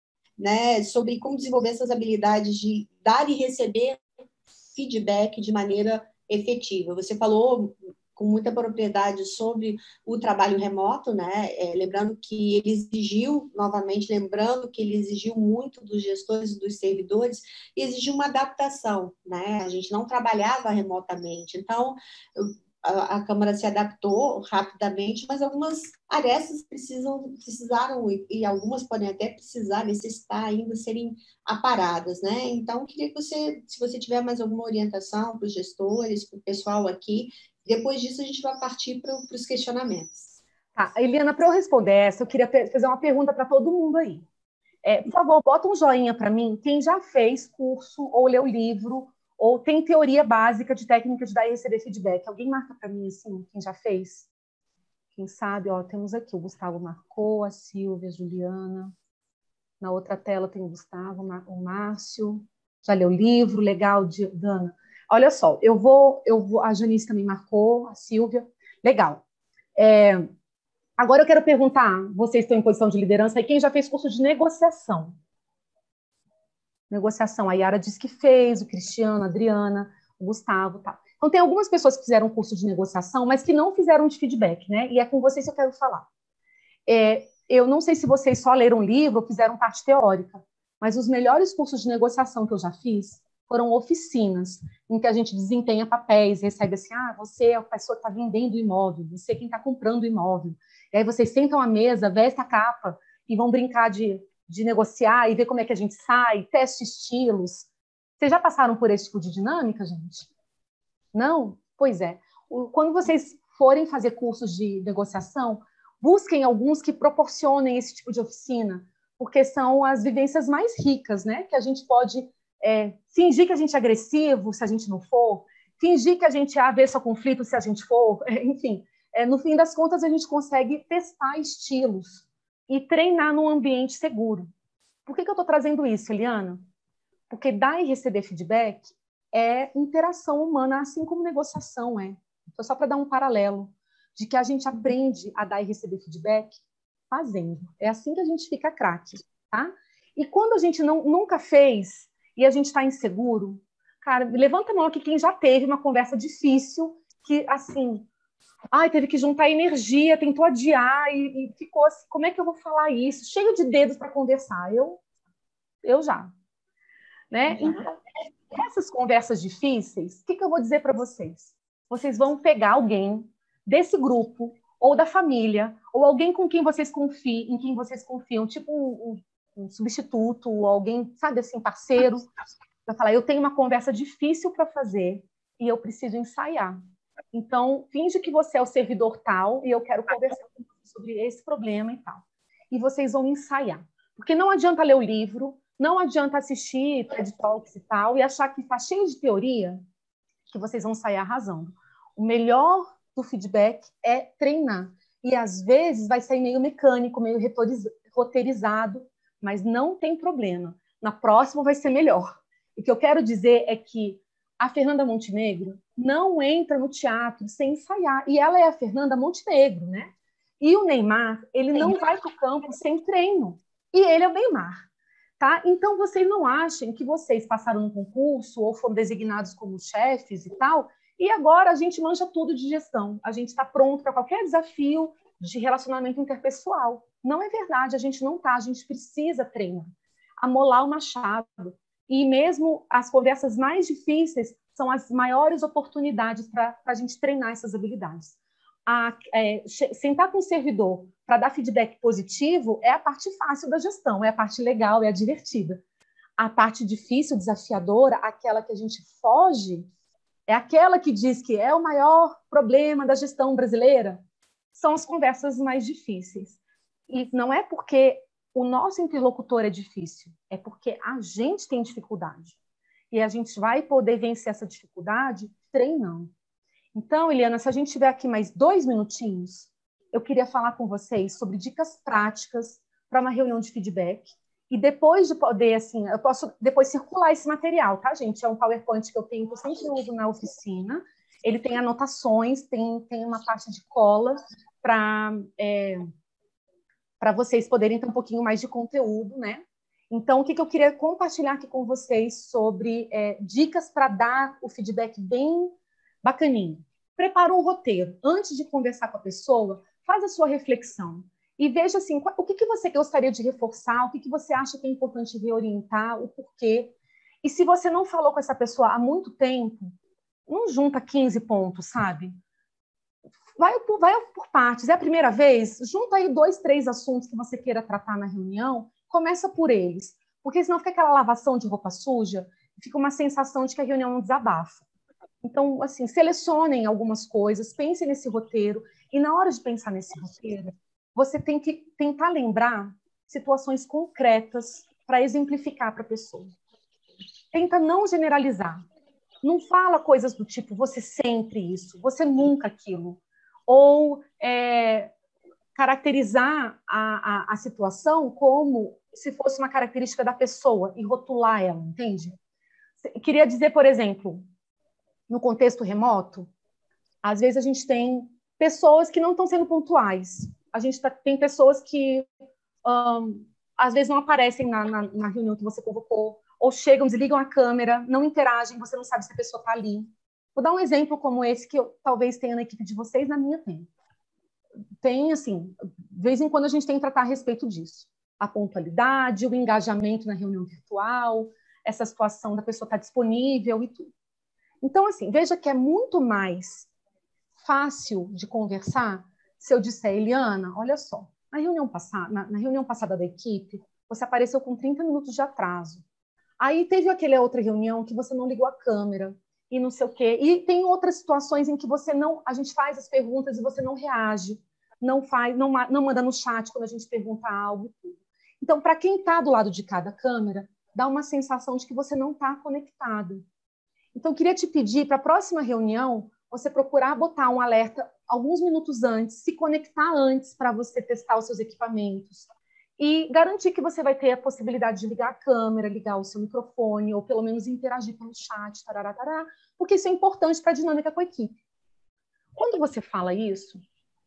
né, sobre como desenvolver essas habilidades de dar e receber feedback de maneira efetiva. Você falou com muita propriedade sobre o trabalho remoto, né? É, lembrando que ele exigiu, novamente, lembrando que ele exigiu muito dos gestores e dos servidores, e exigiu uma adaptação, né? A gente não trabalhava remotamente. Então, eu, a, a Câmara se adaptou rapidamente, mas algumas arestas precisam, precisaram, e, e algumas podem até precisar, necessitar ainda serem aparadas, né? Então, queria que você, se você tiver mais alguma orientação para os gestores, para o pessoal aqui, depois disso a gente vai partir para os questionamentos. Tá, Eliana, para eu responder essa, eu queria fazer uma pergunta para todo mundo aí. É, por favor, bota um joinha para mim, quem já fez curso, ou leu livro, ou tem teoria básica de técnica de dar e receber feedback. Alguém marca para mim, assim, quem já fez? Quem sabe? Ó, temos aqui, o Gustavo marcou, a Silvia, a Juliana. Na outra tela tem o Gustavo, o Márcio. Já leu o livro, legal, Dana. Olha só, eu vou, eu vou, a Janice também marcou, a Silvia. Legal. É, agora eu quero perguntar, vocês estão em posição de liderança, e quem já fez curso de negociação? Negociação, a Yara disse que fez, o Cristiano, a Adriana, o Gustavo, tá. Então, tem algumas pessoas que fizeram curso de negociação, mas que não fizeram de feedback, né? E é com vocês que eu quero falar. É, eu não sei se vocês só leram livro ou fizeram parte teórica, mas os melhores cursos de negociação que eu já fiz foram oficinas, em que a gente desempenha papéis, recebe assim, ah, você é a pessoa que está vendendo o imóvel, você é quem está comprando o imóvel. E aí vocês sentam à mesa, vestem a capa e vão brincar de, de negociar e ver como é que a gente sai, teste estilos. Vocês já passaram por esse tipo de dinâmica, gente? Não? Pois é. Quando vocês forem fazer cursos de negociação, busquem alguns que proporcionem esse tipo de oficina, porque são as vivências mais ricas, né? Que a gente pode é, fingir que a gente é agressivo, se a gente não for, fingir que a gente é avesso a conflito, se a gente for, é, enfim. É, no fim das contas, a gente consegue testar estilos e treinar num ambiente seguro. Por que, que eu estou trazendo isso, Eliana? Porque dar e receber feedback é interação humana, assim como negociação é. Então, só para dar um paralelo de que a gente aprende a dar e receber feedback fazendo. É assim que a gente fica craque, tá? E quando a gente não, nunca fez e a gente está inseguro, cara, levanta a mão aqui quem já teve uma conversa difícil que, assim, ai, teve que juntar energia, tentou adiar e, e ficou assim, como é que eu vou falar isso? Cheio de dedos para conversar. Eu, eu já. Né? Uhum. Então, essas conversas difíceis, o que, que eu vou dizer para vocês? Vocês vão pegar alguém desse grupo, ou da família, ou alguém com quem vocês confiam, em quem vocês confiam, tipo um, um, um substituto, ou alguém, sabe assim, parceiro, para falar, eu tenho uma conversa difícil para fazer e eu preciso ensaiar. Então, finge que você é o servidor tal e eu quero conversar com você sobre esse problema e tal. E vocês vão ensaiar. Porque não adianta ler o livro, não adianta assistir TED Talks e tal, e achar que está cheio de teoria, que vocês vão sair arrasando. O melhor do feedback é treinar. E, às vezes, vai sair meio mecânico, meio roteirizado, mas não tem problema. Na próxima vai ser melhor. O que eu quero dizer é que a Fernanda Montenegro não entra no teatro sem ensaiar. E ela é a Fernanda Montenegro, né? E o Neymar, ele não vai para o campo sem treino. E ele é o Neymar. Tá? Então, vocês não achem que vocês passaram no concurso ou foram designados como chefes e tal, e agora a gente manja tudo de gestão. A gente está pronto para qualquer desafio de relacionamento interpessoal. Não é verdade, a gente não está, a gente precisa treinar. Amolar o machado. E mesmo as conversas mais difíceis são as maiores oportunidades para a gente treinar essas habilidades. a, é, sentar com o servidor para dar feedback positivo é a parte fácil da gestão, é a parte legal, é a divertida. A parte difícil, desafiadora, aquela que a gente foge, é aquela que diz que é o maior problema da gestão brasileira, são as conversas mais difíceis. E não é porque o nosso interlocutor é difícil, é porque a gente tem dificuldade. E a gente vai poder vencer essa dificuldade treinando. Então, Eliana, se a gente tiver aqui mais dois minutinhos, eu queria falar com vocês sobre dicas práticas para uma reunião de feedback. E depois de poder, assim, eu posso depois circular esse material, tá, gente? É um PowerPoint que eu tenho, que eu sempre uso na oficina. Ele tem anotações, tem, tem uma parte de cola para é, para vocês poderem ter um pouquinho mais de conteúdo, né? Então, o que, que eu queria compartilhar aqui com vocês sobre é, dicas para dar o feedback bem bacaninho. Prepara um roteiro. Antes de conversar com a pessoa, faz a sua reflexão. E veja assim, o que, que você gostaria de reforçar, o que, que você acha que é importante reorientar, o porquê. E se você não falou com essa pessoa há muito tempo, não junta quinze pontos, sabe? Vai por, vai por partes. É a primeira vez? Junta aí dois, três assuntos que você queira tratar na reunião, começa por eles. Porque senão fica aquela lavação de roupa suja, fica uma sensação de que a reunião não desabafa. Então, assim, selecionem algumas coisas, pensem nesse roteiro, e na hora de pensar nesse roteiro, você tem que tentar lembrar situações concretas para exemplificar para a pessoa. Tenta não generalizar. Não fala coisas do tipo, você sempre isso, você nunca aquilo. Ou é, caracterizar a, a, a situação como se fosse uma característica da pessoa e rotular ela, entende? Queria dizer, por exemplo, no contexto remoto, às vezes a gente tem pessoas que não estão sendo pontuais. A gente tá, tem pessoas que um, às vezes não aparecem na, na, na reunião que você convocou, ou chegam, desligam a câmera, não interagem, você não sabe se a pessoa está ali. Vou dar um exemplo como esse que eu talvez tenha na equipe de vocês, na minha tem. Tem, assim, de vez em quando a gente tem que tratar a respeito disso. A pontualidade, o engajamento na reunião virtual, essa situação da pessoa estar disponível e tudo. Então, assim, veja que é muito mais fácil de conversar se eu disser, Eliana, olha só, na reunião passada, na, na reunião passada da equipe, você apareceu com trinta minutos de atraso. Aí teve aquela outra reunião que você não ligou a câmera e não sei o quê. E tem outras situações em que você não, a gente faz as perguntas e você não reage, não faz, não, não manda no chat quando a gente pergunta algo. Então, para quem está do lado de cada câmera, dá uma sensação de que você não está conectado. Então, eu queria te pedir, para a próxima reunião, você procurar botar um alerta alguns minutos antes, se conectar antes para você testar os seus equipamentos e garantir que você vai ter a possibilidade de ligar a câmera, ligar o seu microfone, ou pelo menos interagir pelo chat, tarará, tarará, porque isso é importante para a dinâmica com a equipe. Quando você fala isso,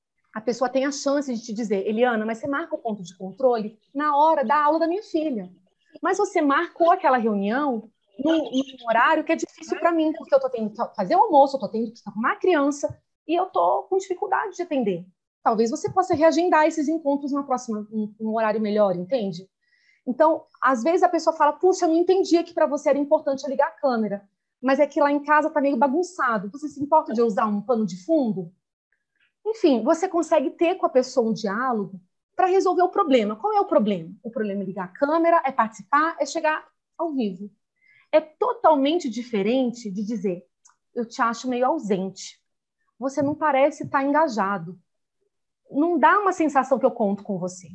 a pessoa tem a chance de te dizer, Eliana, mas você marca o ponto de controle na hora da aula da minha filha. Mas você marcou aquela reunião num, num horário que é difícil para mim, porque eu estou tendo que fazer o almoço, eu estou tendo que arrumar a criança, e eu estou com dificuldade de atender. Talvez você possa reagendar esses encontros numa próxima, num horário melhor, entende? Então, às vezes a pessoa fala, puxa, eu não entendia que para você era importante ligar a câmera, mas é que lá em casa está meio bagunçado. Você se importa de eu usar um pano de fundo? Enfim, você consegue ter com a pessoa um diálogo para resolver o problema. Qual é o problema? O problema é ligar a câmera, é participar, é chegar ao vivo. É totalmente diferente de dizer, eu te acho meio ausente. Você não parece estar engajado. Não dá uma sensação que eu conto com você.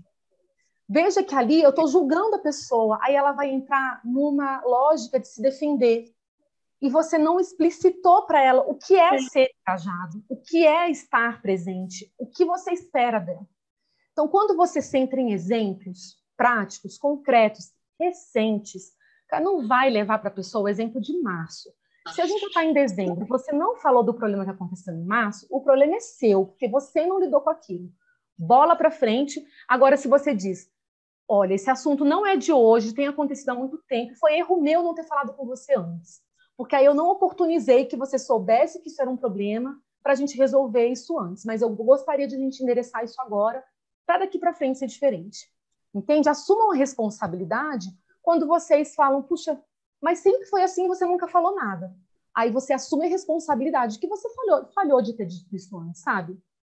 Veja que ali eu estou julgando a pessoa, aí ela vai entrar numa lógica de se defender. E você não explicitou para ela o que é ser engajado, o que é estar presente, o que você espera dela. Então, quando você se centra em exemplos práticos, concretos, recentes, não vai levar para a pessoa o exemplo de março. Se a gente está em dezembro e você não falou do problema que aconteceu em março, o problema é seu, porque você não lidou com aquilo. Bola para frente. Agora, se você diz, olha, esse assunto não é de hoje, tem acontecido há muito tempo, foi erro meu não ter falado com você antes. Porque aí eu não oportunizei que você soubesse que isso era um problema para a gente resolver isso antes. Mas eu gostaria de a gente endereçar isso agora para daqui para frente ser diferente. Entende? Assumam a responsabilidade quando vocês falam, puxa, mas sempre foi assim, você nunca falou nada. Aí você assume a responsabilidade que você falhou, falhou de ter dito isso antes, sabe?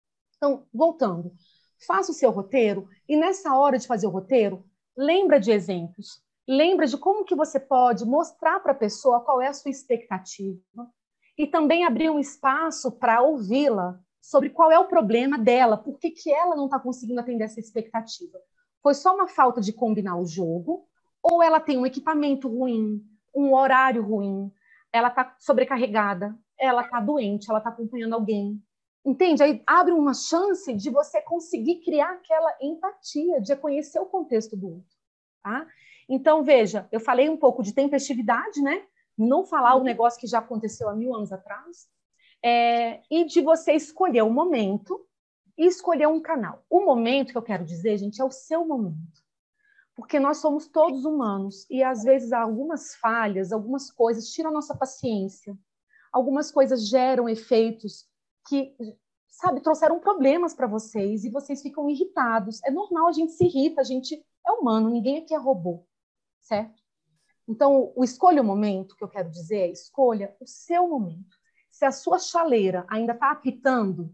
Então, voltando, faça o seu roteiro e nessa hora de fazer o roteiro, lembra de exemplos, lembra de como que você pode mostrar para a pessoa qual é a sua expectativa e também abrir um espaço para ouvi-la sobre qual é o problema dela, por que que ela não está conseguindo atender essa expectativa. Foi só uma falta de combinar o jogo ou ela tem um equipamento ruim, um horário ruim, ela está sobrecarregada, ela está doente, ela está acompanhando alguém. Entende? Aí abre uma chance de você conseguir criar aquela empatia, de conhecer o contexto do outro. Tá? Então, veja, eu falei um pouco de tempestividade, né? Não falar o negócio que já aconteceu há mil anos atrás, é, e de você escolher o momento e escolher um canal. O momento que eu quero dizer, gente, é o seu momento. Porque nós somos todos humanos e, às vezes, algumas falhas, algumas coisas tiram a nossa paciência. Algumas coisas geram efeitos que, sabe, trouxeram problemas para vocês e vocês ficam irritados. É normal, a gente se irrita, a gente é humano, ninguém aqui é robô, certo? Então, o escolha o momento, que eu quero dizer, é escolha o seu momento. Se a sua chaleira ainda está apitando,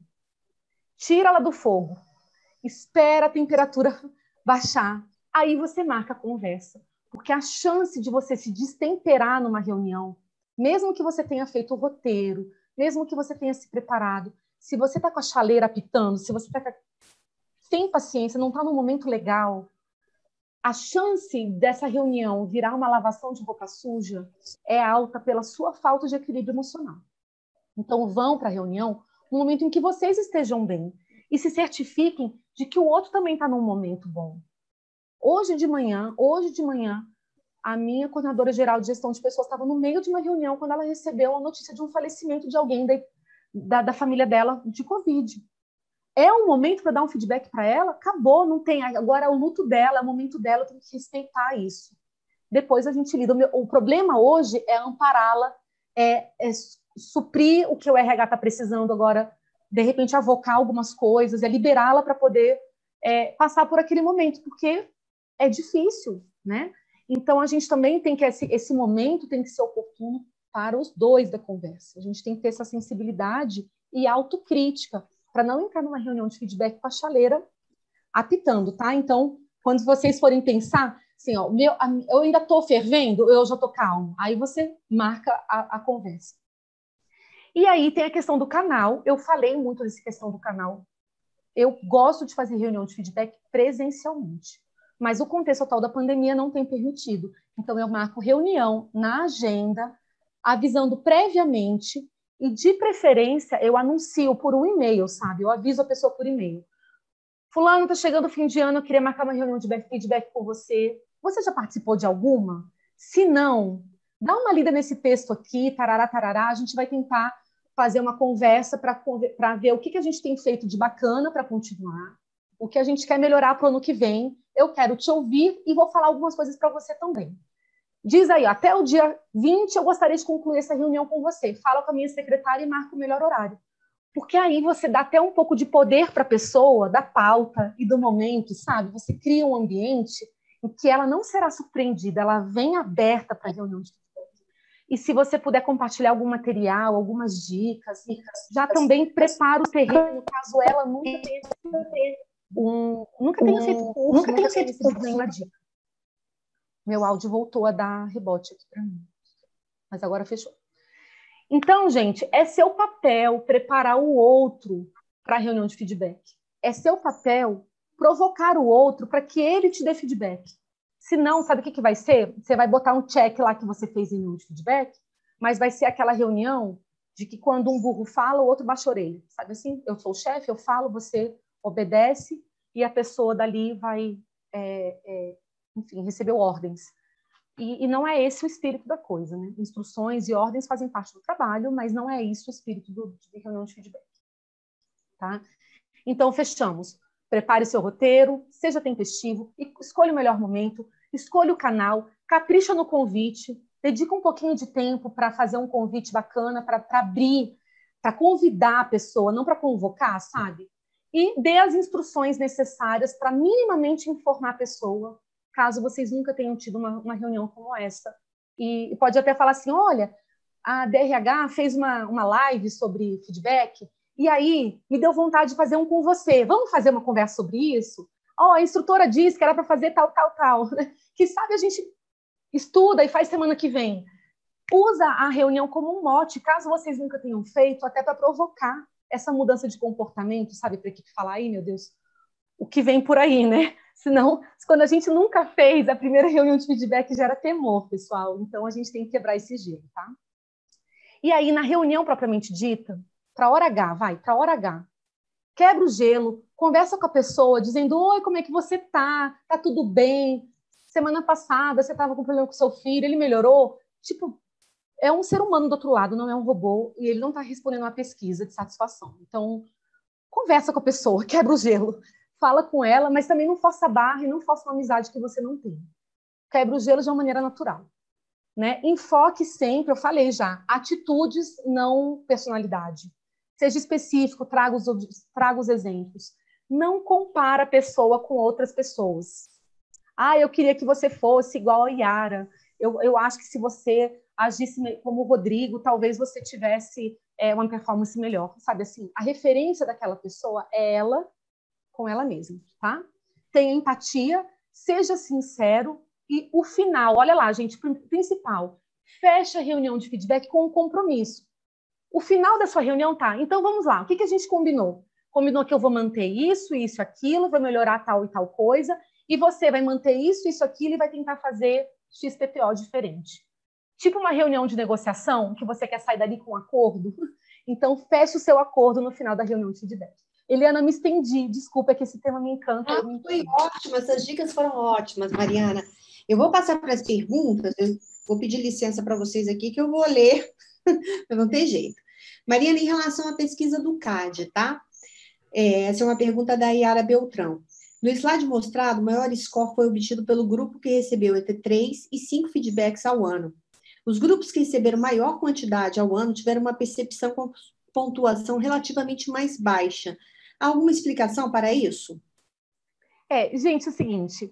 tira ela do fogo, espera a temperatura baixar, aí você marca a conversa. Porque a chance de você se destemperar numa reunião, mesmo que você tenha feito o roteiro, mesmo que você tenha se preparado, se você está com a chaleira apitando, se você está sem paciência, não está num momento legal, a chance dessa reunião virar uma lavação de roupa suja é alta pela sua falta de equilíbrio emocional. Então, vão para a reunião no momento em que vocês estejam bem e se certifiquem de que o outro também está num momento bom. Hoje de manhã, hoje de manhã, a minha coordenadora geral de gestão de pessoas estava no meio de uma reunião quando ela recebeu a notícia de um falecimento de alguém da, da, da família dela de Covid. É um momento para dar um feedback para ela? Acabou, não tem. Agora é o luto dela, é o momento dela, eu tenho que respeitar isso. Depois a gente lida. O, meu, o problema hoje é ampará-la, é, é suprir o que o R H está precisando agora, de repente avocar algumas coisas, é liberá-la para poder é, passar por aquele momento, porque é difícil, né? Então a gente também tem que, esse, esse momento tem que ser oportuno para os dois da conversa. A gente tem que ter essa sensibilidade e autocrítica, para não entrar numa reunião de feedback com a chaleira apitando, tá? Então, quando vocês forem pensar, assim, ó, meu, eu ainda estou fervendo, eu já estou calmo. Aí você marca a, a conversa. E aí tem a questão do canal. Eu falei muito dessa questão do canal. Eu gosto de fazer reunião de feedback presencialmente, mas o contexto atual da pandemia não tem permitido. Então, eu marco reunião na agenda, avisando previamente. E, de preferência, eu anuncio por um e-mail, sabe? Eu aviso a pessoa por e-mail. Fulano, está chegando o fim de ano, eu queria marcar uma reunião de feedback com você. Você já participou de alguma? Se não, dá uma lida nesse texto aqui, tarará, tarará. A gente vai tentar fazer uma conversa para ver o que, que a gente tem feito de bacana para continuar, o que a gente quer melhorar para o ano que vem. Eu quero te ouvir e vou falar algumas coisas para você também. Diz aí, até o dia vinte eu gostaria de concluir essa reunião com você. Fala com a minha secretária e marca o melhor horário. Porque aí você dá até um pouco de poder para a pessoa, da pauta e do momento, sabe? Você cria um ambiente em que ela não será surpreendida, ela vem aberta para a reunião de feedback. E se você puder compartilhar algum material, algumas dicas, já também prepara o terreno, caso ela nunca tenha, um, nunca tenha feito curso, nunca tenha feito recebido nenhuma dica. Meu áudio voltou a dar rebote aqui para mim. Mas agora fechou. Então, gente, é seu papel preparar o outro para a reunião de feedback. É seu papel provocar o outro para que ele te dê feedback. Se não, sabe o que, que vai ser? Você vai botar um check lá que você fez em reunião de feedback, mas vai ser aquela reunião de que quando um burro fala, o outro baixa a orelha. Sabe assim? Eu sou o chefe, eu falo, você obedece e a pessoa dali vai... É, é, enfim, recebeu ordens. E, e não é esse o espírito da coisa, né? Instruções e ordens fazem parte do trabalho, mas não é isso o espírito do, de reunião de feedback. Tá? Então, fechamos. Prepare seu roteiro, seja tempestivo, escolha o melhor momento, escolha o canal, capricha no convite, dedica um pouquinho de tempo para fazer um convite bacana, para abrir, para convidar a pessoa, não para convocar, sabe? E dê as instruções necessárias para minimamente informar a pessoa, caso vocês nunca tenham tido uma, uma reunião como essa. E, e pode até falar assim, olha, a D R H fez uma, uma live sobre feedback E aí, me deu vontade de fazer um com você. Vamos fazer uma conversa sobre isso? Ó, oh, a instrutora disse que era para fazer tal, tal, tal. Que sabe, a gente estuda e faz semana que vem. Usa a reunião como um mote, caso vocês nunca tenham feito, até para provocar essa mudança de comportamento, sabe? Para a equipe falar, aí, meu Deus, o que vem por aí, né? Senão, quando a gente nunca fez, a primeira reunião de feedback gera temor, pessoal. Então, a gente tem que quebrar esse gelo, tá? E aí, na reunião propriamente dita, para a hora H, vai, para a hora H, quebra o gelo, conversa com a pessoa, dizendo, oi, como é que você tá? Tá tudo bem? Semana passada você estava com problema com seu filho, ele melhorou? Tipo, é um ser humano do outro lado, não é um robô, e ele não está respondendo uma pesquisa de satisfação. Então, conversa com a pessoa, quebra o gelo, fala com ela, mas também não força a barra e não força uma amizade que você não tem. Quebra o gelo de uma maneira natural. Né? Enfoque sempre, eu falei já, atitudes, não personalidade. Seja específico, traga os, traga os exemplos. Não compara a pessoa com outras pessoas. Ah, eu queria que você fosse igual a Yara. Eu, eu acho que se você agisse como o Rodrigo, talvez você tivesse é, uma performance melhor. Sabe assim, a referência daquela pessoa é ela com ela mesma, tá? Tenha empatia, seja sincero e o final, olha lá, gente, principal, fecha a reunião de feedback com um compromisso. O final da sua reunião tá, então vamos lá, o que, que a gente combinou? Combinou que eu vou manter isso, isso, aquilo, vou melhorar tal e tal coisa, e você vai manter isso, isso, aquilo e vai tentar fazer X P T O diferente. Tipo uma reunião de negociação, que você quer sair dali com um acordo, então feche o seu acordo no final da reunião de feedback. Eliana, me estendi, desculpa, é que esse tema me encanta. Ah, me foi ótimo, essas dicas foram ótimas, Mariana. Eu vou passar para as perguntas, eu vou pedir licença para vocês aqui, que eu vou ler, não tem jeito. Mariana, em relação à pesquisa do C A D, tá? É, essa é uma pergunta da Yara Beltrão. No slide mostrado, o maior score foi obtido pelo grupo que recebeu entre três e cinco feedbacks ao ano. Os grupos que receberam maior quantidade ao ano tiveram uma percepção com pontuação relativamente mais baixa. Há alguma explicação para isso? É, gente, é o seguinte,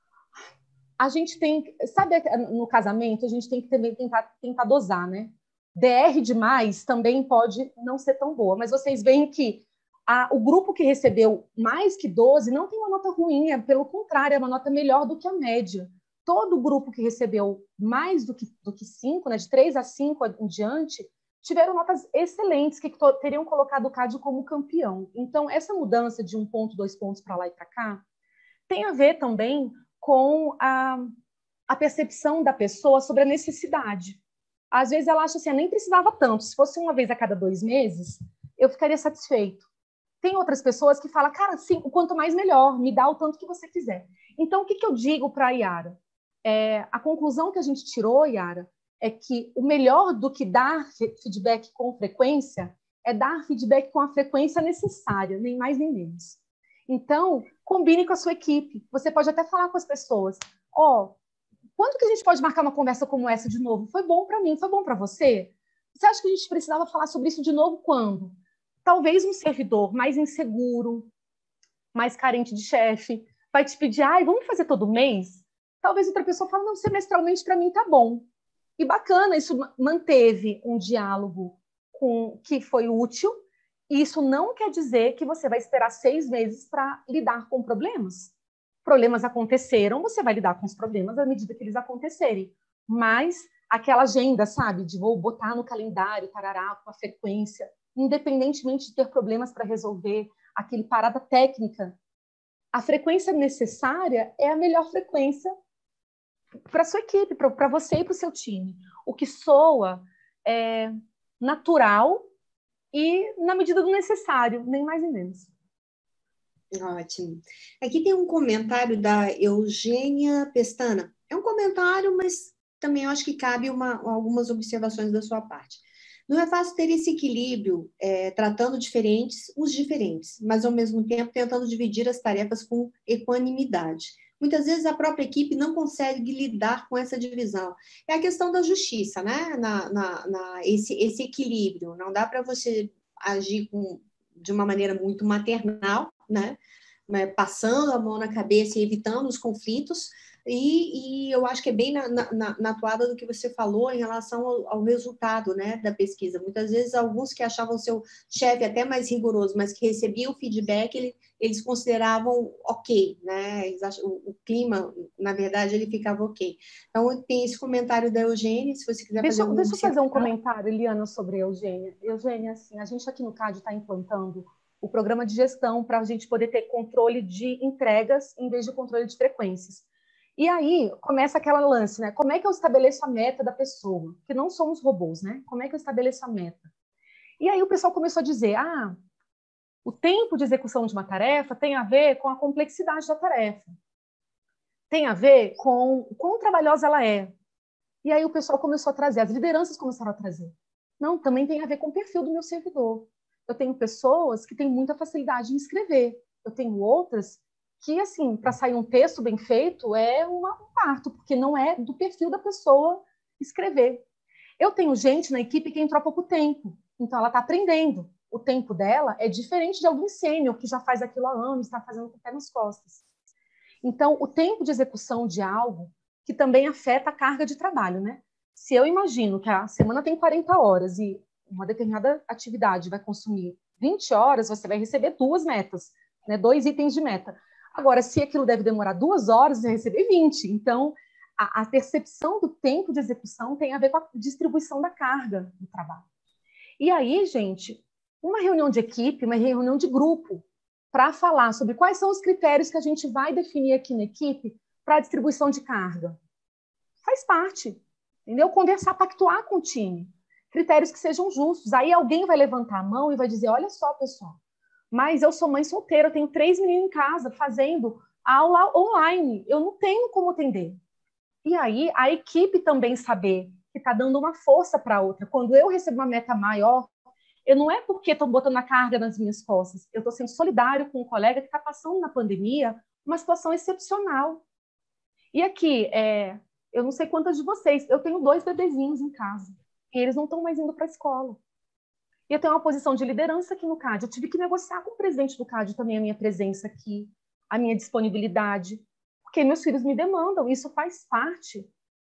a gente tem, sabe, no casamento, a gente tem que também tentar, tentar dosar, né? D R demais também pode não ser tão boa, mas vocês veem que a, o grupo que recebeu mais que doze não tem uma nota ruim, é, pelo contrário, é uma nota melhor do que a média. Todo grupo que recebeu mais do que, do que cinco, né, de três a cinco em diante, tiveram notas excelentes, que to, teriam colocado o C A D como campeão. Então, essa mudança de um ponto, dois pontos para lá e para cá, tem a ver também com a, a percepção da pessoa sobre a necessidade. Às vezes ela acha assim, eu nem precisava tanto, se fosse uma vez a cada dois meses, eu ficaria satisfeito. Tem outras pessoas que falam, cara, sim, o quanto mais melhor, me dá o tanto que você quiser. Então, o que, que eu digo para a Yara? É, a conclusão que a gente tirou, Yara, é que o melhor do que dar feedback com frequência é dar feedback com a frequência necessária, nem mais nem menos. Então, combine com a sua equipe. Você pode até falar com as pessoas, ó, oh, quando que a gente pode marcar uma conversa como essa de novo? Foi bom para mim, foi bom para você? Você acha que a gente precisava falar sobre isso de novo quando? Talvez um servidor mais inseguro, mais carente de chefe, vai te pedir, ai, vamos fazer todo mês? Talvez outra pessoa fale, não, semestralmente para mim tá bom. E bacana, isso manteve um diálogo com, que foi útil, e isso não quer dizer que você vai esperar seis meses para lidar com problemas. Problemas aconteceram, você vai lidar com os problemas à medida que eles acontecerem. Mas aquela agenda, sabe, de vou botar no calendário, tarará, com a frequência, independentemente de ter problemas para resolver, aquele parada técnica, a frequência necessária é a melhor frequência para a sua equipe, para você e para o seu time. O que soa é natural e na medida do necessário, nem mais nem menos. Ótimo. Aqui tem um comentário da Eugênia Pestana. É um comentário, mas também eu acho que cabe uma, algumas observações da sua parte. Não é fácil ter esse equilíbrio, é, tratando diferentes os diferentes, mas ao mesmo tempo tentando dividir as tarefas com equanimidade. Muitas vezes a própria equipe não consegue lidar com essa divisão. É a questão da justiça, né? Na, na, na, esse, esse equilíbrio. Não dá para você agir com, de uma maneira muito maternal, né? Passando a mão na cabeça e evitando os conflitos, E, e eu acho que é bem na, na, na toada do que você falou em relação ao, ao resultado, né, da pesquisa. Muitas vezes, alguns que achavam seu chefe até mais rigoroso, mas que recebiam o feedback, ele, eles consideravam ok, né? Eles acham, o, o clima, na verdade, ele ficava ok. Então, tem esse comentário da Eugênia, se você quiser Deixa, fazer eu- alguma deixa eu fazer um observação. comentário, Eliana, sobre a Eugênia. Eugênia, assim, a gente aqui no CAD está implantando o programa de gestão para a gente poder ter controle de entregas em vez de controle de frequências. E aí começa aquela lance, né? Como é que eu estabeleço a meta da pessoa? Que não somos robôs, né? Como é que eu estabeleço a meta? E aí o pessoal começou a dizer, ah, o tempo de execução de uma tarefa tem a ver com a complexidade da tarefa. Tem a ver com o quão trabalhosa ela é. E aí o pessoal começou a trazer, as lideranças começaram a trazer. Não, também tem a ver com o perfil do meu servidor. Eu tenho pessoas que têm muita facilidade em escrever. Eu tenho outras que, assim, para sair um texto bem feito é uma, um parto, porque não é do perfil da pessoa escrever. Eu tenho gente na equipe que entrou há pouco tempo, então ela está aprendendo. O tempo dela é diferente de alguém sênior que já faz aquilo há anos, está fazendo com o pé nas costas. Então, o tempo de execução de algo que também afeta a carga de trabalho, né? Se eu imagino que a semana tem quarenta horas e uma determinada atividade vai consumir vinte horas, você vai receber duas metas, né? Dois itens de meta. Agora, se aquilo deve demorar duas horas, você vai receber vinte. Então, a, a percepção do tempo de execução tem a ver com a distribuição da carga do trabalho. E aí, gente, uma reunião de equipe, uma reunião de grupo, para falar sobre quais são os critérios que a gente vai definir aqui na equipe para a distribuição de carga. Faz parte, entendeu? Conversar, pactuar com o time. Critérios que sejam justos. Aí alguém vai levantar a mão e vai dizer, olha só, pessoal, mas eu sou mãe solteira, eu tenho três meninos em casa fazendo aula online, eu não tenho como atender. E aí a equipe também saber que está dando uma força para a outra. Quando eu recebo uma meta maior, eu não é porque estou botando a carga nas minhas costas, eu estou sendo solidário com um colega que está passando na pandemia uma situação excepcional. E aqui, é, eu não sei quantas de vocês, eu tenho dois bebezinhos em casa, e eles não estão mais indo para a escola. E eu tenho uma posição de liderança aqui no CAD, eu tive que negociar com o presidente do CAD também a minha presença aqui, a minha disponibilidade, porque meus filhos me demandam, isso faz parte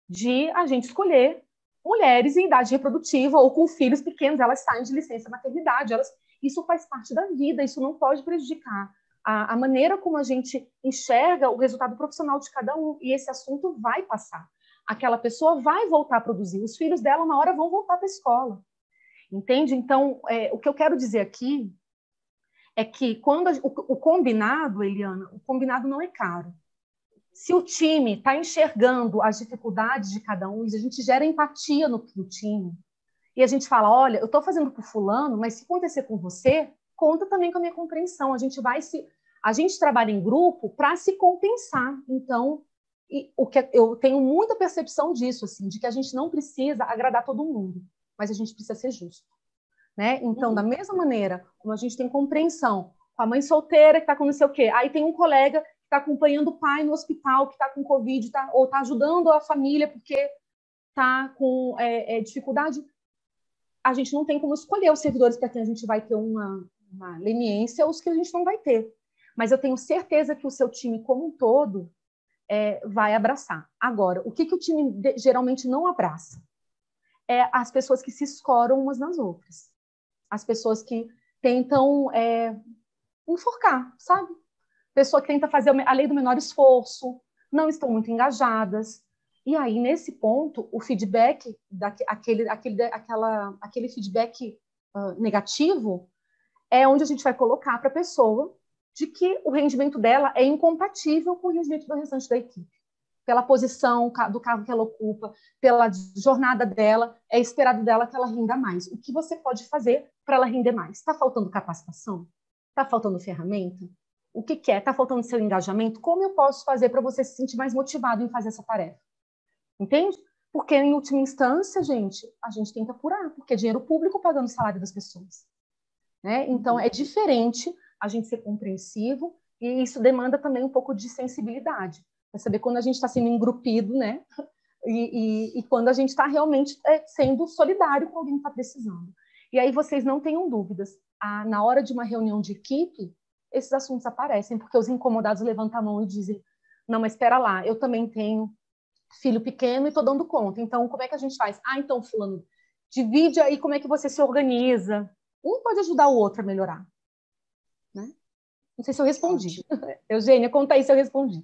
de a gente escolher mulheres em idade reprodutiva ou com filhos pequenos, elas saem de licença maternidade, elas, isso faz parte da vida, isso não pode prejudicar a, a maneira como a gente enxerga o resultado profissional de cada um, e esse assunto vai passar. Aquela pessoa vai voltar a produzir, os filhos dela uma hora vão voltar para a escola, entende? Então, é, o que eu quero dizer aqui é que quando a, o, o combinado, Eliana, o combinado não é caro. Se o time está enxergando as dificuldades de cada um, e a gente gera empatia no, no time, e a gente fala, olha, eu estou fazendo para o fulano, mas se acontecer com você, conta também com a minha compreensão. A gente vai se, a gente trabalha em grupo para se compensar. Então, e, o que eu tenho muita percepção disso, assim, de que a gente não precisa agradar todo mundo, mas a gente precisa ser justo, né? Então, uhum. Da mesma maneira, como a gente tem compreensão com a mãe solteira que está com não sei o quê, aí tem um colega está acompanhando o pai no hospital, que está com Covid, tá, ou está ajudando a família porque está com é, é, dificuldade, a gente não tem como escolher os servidores para quem a gente vai ter uma, uma leniência ou os que a gente não vai ter. Mas eu tenho certeza que o seu time como um todo é, vai abraçar. Agora, o que, que o time de, geralmente não abraça? É as pessoas que se escoram umas nas outras. As pessoas que tentam é, enforcar, sabe? Pessoa que tenta fazer a lei do menor esforço, não estão muito engajadas. E aí, nesse ponto, o feedback, daquele, aquele, aquela, aquele feedback uh, negativo, é onde a gente vai colocar para a pessoa de que o rendimento dela é incompatível com o rendimento do restante da equipe. Pela posição do cargo que ela ocupa, pela jornada dela, é esperado dela que ela renda mais. O que você pode fazer para ela render mais? Está faltando capacitação? Está faltando ferramenta? O que, que é? Está faltando seu engajamento? Como eu posso fazer para você se sentir mais motivado em fazer essa tarefa? Entende? Porque, em última instância, gente, a gente tem que apurar, porque é dinheiro público pagando o salário das pessoas. Né? Então, é diferente a gente ser compreensivo, e isso demanda também um pouco de sensibilidade. Para saber quando a gente está sendo engrupido, né? E, e, e quando a gente está realmente é, sendo solidário com alguém que está precisando. E aí vocês não tenham dúvidas. Ah, na hora de uma reunião de equipe, esses assuntos aparecem, porque os incomodados levantam a mão e dizem, Não, mas espera lá, eu também tenho filho pequeno e estou dando conta. Então, como é que a gente faz? Ah, então, fulano, divide aí como é que você se organiza. Um pode ajudar o outro a melhorar. Né? Não sei se eu respondi. Ótimo. Eugênia, conta aí se eu respondi.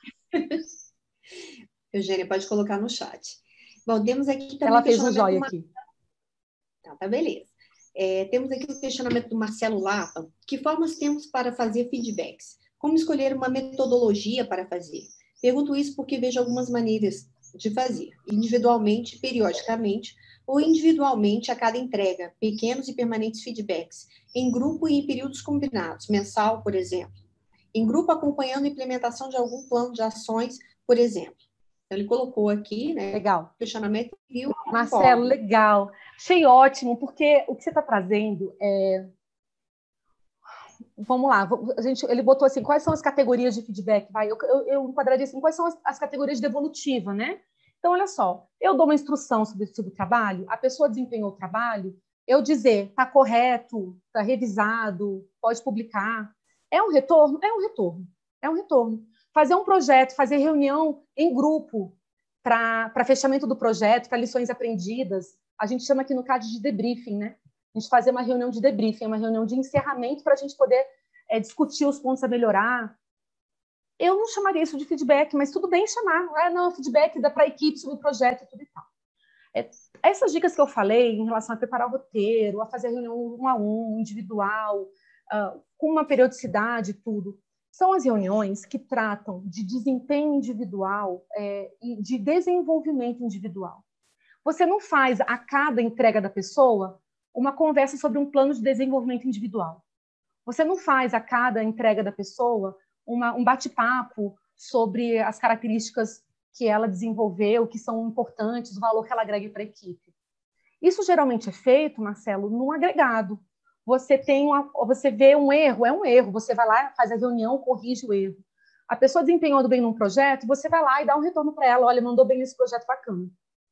Eugênia, pode colocar no chat. Bom, temos aqui também Ela fez um joia Mar... aqui. Tá, tá beleza. É, temos aqui o questionamento do Marcelo Lapa. Que formas temos para fazer feedbacks? Como escolher uma metodologia para fazer? Pergunto isso porque vejo algumas maneiras de fazer, individualmente, periodicamente, ou individualmente a cada entrega, pequenos e permanentes feedbacks, em grupo e em períodos combinados, mensal, por exemplo. Em grupo, acompanhando a implementação de algum plano de ações, por exemplo. Então, ele colocou aqui, né, legal. questionamento e viu. Marcelo, legal. Achei ótimo, porque o que você está trazendo é... Vamos lá, a gente, ele botou assim, quais são as categorias de feedback? Vai, eu, eu, eu enquadraria assim, quais são as, as categorias de devolutiva, né? Então, olha só, eu dou uma instrução sobre, sobre o trabalho, a pessoa desempenhou o trabalho, eu dizer, está correto, está revisado, pode publicar. É um retorno? É um retorno. É um retorno. Fazer um projeto, fazer reunião em grupo para fechamento do projeto, para lições aprendidas. A gente chama aqui no CAD de debriefing, né? A gente fazer uma reunião de debriefing, uma reunião de encerramento para a gente poder é, discutir os pontos a melhorar. Eu não chamaria isso de feedback, mas tudo bem chamar. Ah, não, feedback dá para a equipe sobre o projeto e tudo e tal. É, essas dicas que eu falei em relação a preparar o roteiro, a fazer reunião um a um, individual, uh, com uma periodicidade e tudo, são as reuniões que tratam de desempenho individual é, e de desenvolvimento individual. Você não faz a cada entrega da pessoa uma conversa sobre um plano de desenvolvimento individual. Você não faz a cada entrega da pessoa uma, um bate-papo sobre as características que ela desenvolveu, que são importantes, o valor que ela agrega para a equipe. Isso geralmente é feito, Marcelo, num agregado. Você tem uma, você vê um erro, é um erro, você vai lá, faz a reunião, corrige o erro. A pessoa desempenhou bem num projeto, você vai lá e dá um retorno para ela, olha, mandou bem nesse projeto, bacana.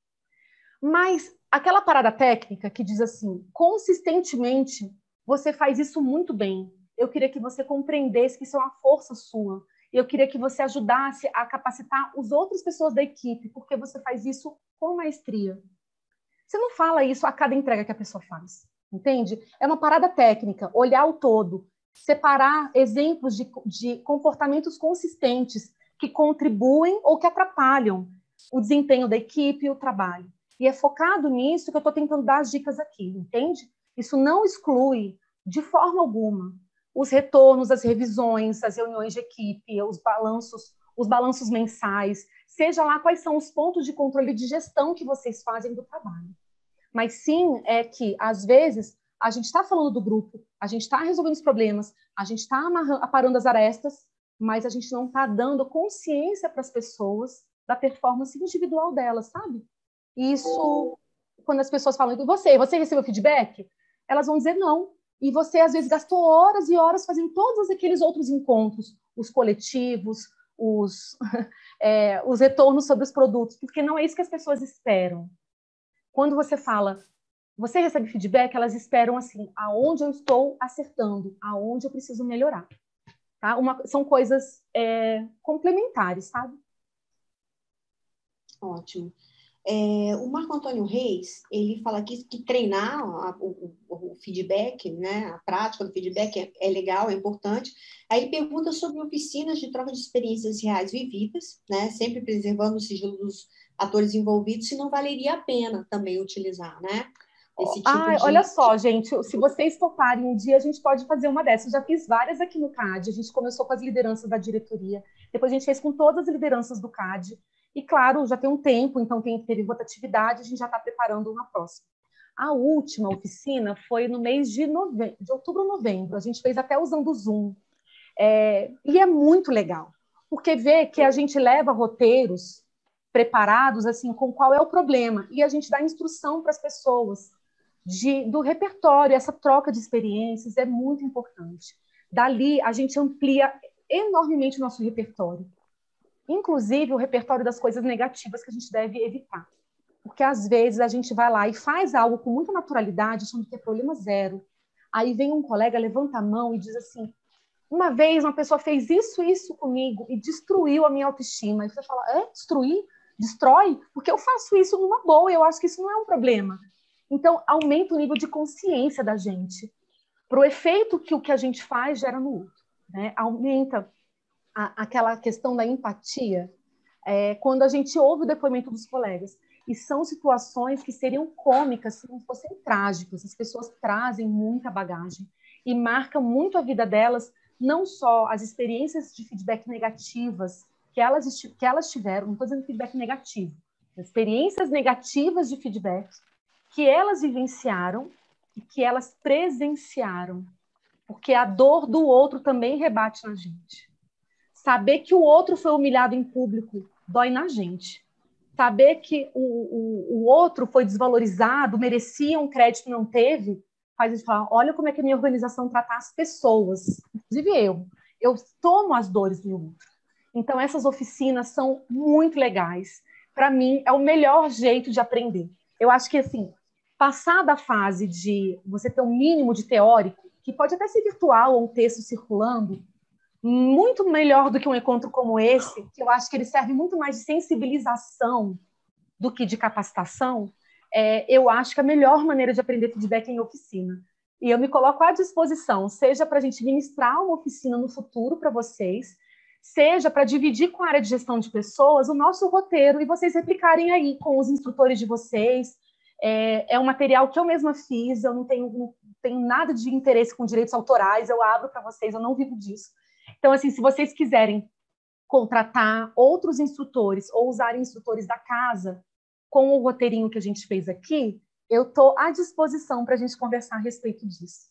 Mas aquela parada técnica que diz assim, consistentemente, você faz isso muito bem. Eu queria que você compreendesse que isso é uma força sua. Eu queria que você ajudasse a capacitar as outras pessoas da equipe, porque você faz isso com maestria. Você não fala isso a cada entrega que a pessoa faz, entende? É uma parada técnica, olhar o todo, separar exemplos de, de comportamentos consistentes que contribuem ou que atrapalham o desempenho da equipe e o trabalho. E é focado nisso que eu estou tentando dar as dicas aqui, entende? Isso não exclui, de forma alguma, os retornos, as revisões, as reuniões de equipe, os balanços, os balanços mensais, seja lá quais são os pontos de controle de gestão que vocês fazem do trabalho. Mas sim é que, às vezes, a gente está falando do grupo, a gente está resolvendo os problemas, a gente está aparando as arestas, mas a gente não está dando consciência para as pessoas da performance individual delas, sabe? E isso, quando as pessoas falam, e você, você recebeu feedback? Elas vão dizer não. E você, às vezes, gastou horas e horas fazendo todos aqueles outros encontros, os coletivos, os, é, os retornos sobre os produtos, porque não é isso que as pessoas esperam. Quando você fala, você recebe feedback, elas esperam assim, aonde eu estou acertando, aonde eu preciso melhorar. Tá? Uma, são coisas é, complementares, sabe? Ótimo. É, o Marco Antônio Reis, ele fala aqui que treinar a, o, o feedback, né, a prática do feedback é, é legal, é importante. Aí ele pergunta sobre oficinas de troca de experiências reais vividas, né, sempre preservando o sigilo dos atores envolvidos, se não valeria a pena também utilizar, né? Esse tipo ah, de... olha só, gente, se vocês toparem um dia, a gente pode fazer uma dessas. Eu já fiz várias aqui no C A D, a gente começou com as lideranças da diretoria, depois a gente fez com todas as lideranças do C A D, e claro, já tem um tempo, então tem, teve rotatividade, a gente já está preparando uma próxima. A última oficina foi no mês de, nove... de outubro, novembro, a gente fez até usando o Zoom, é... e é muito legal, porque vê que a gente leva roteiros preparados, assim, com qual é o problema, e a gente dá instrução para as pessoas, De, do repertório, essa troca de experiências é muito importante. Dali, a gente amplia enormemente o nosso repertório. Inclusive, o repertório das coisas negativas que a gente deve evitar. Porque, às vezes, a gente vai lá e faz algo com muita naturalidade, achando que é problema zero. Aí vem um colega, levanta a mão e diz assim, uma vez uma pessoa fez isso, isso comigo e destruiu a minha autoestima. E você fala, é? Destruir? Destrói? Porque eu faço isso numa boa, eu acho que isso não é um problema. Então, aumenta o nível de consciência da gente para o efeito que o que a gente faz gera no outro, né? Aumenta a, aquela questão da empatia é, quando a gente ouve o depoimento dos colegas. E são situações que seriam cômicas se não fossem trágicas. As pessoas trazem muita bagagem e marcam muito a vida delas, não só as experiências de feedback negativas que elas, que elas tiveram, não estou dizendo feedback negativo, experiências negativas de feedback que elas vivenciaram e que elas presenciaram, porque a dor do outro também rebate na gente. Saber que o outro foi humilhado em público dói na gente. Saber que o, o, o outro foi desvalorizado, merecia um crédito e não teve, faz a gente falar, olha como é que a minha organização trata as pessoas, inclusive eu. Eu tomo as dores do outro. Então, essas oficinas são muito legais. Para mim, é o melhor jeito de aprender. Eu acho que, assim, passar da fase de você ter um mínimo de teórico, que pode até ser virtual ou um texto circulando, muito melhor do que um encontro como esse, que eu acho que ele serve muito mais de sensibilização do que de capacitação, é, eu acho que a melhor maneira de aprender feedback é em oficina. E eu me coloco à disposição, seja para a gente ministrar uma oficina no futuro para vocês, seja para dividir com a área de gestão de pessoas o nosso roteiro e vocês replicarem aí com os instrutores de vocês. É, é um material que eu mesma fiz, eu não tenho, não tenho nada de interesse com direitos autorais, eu abro para vocês, eu não vivo disso. Então, assim, se vocês quiserem contratar outros instrutores ou usarem instrutores da casa com o roteirinho que a gente fez aqui, eu estou à disposição para a gente conversar a respeito disso.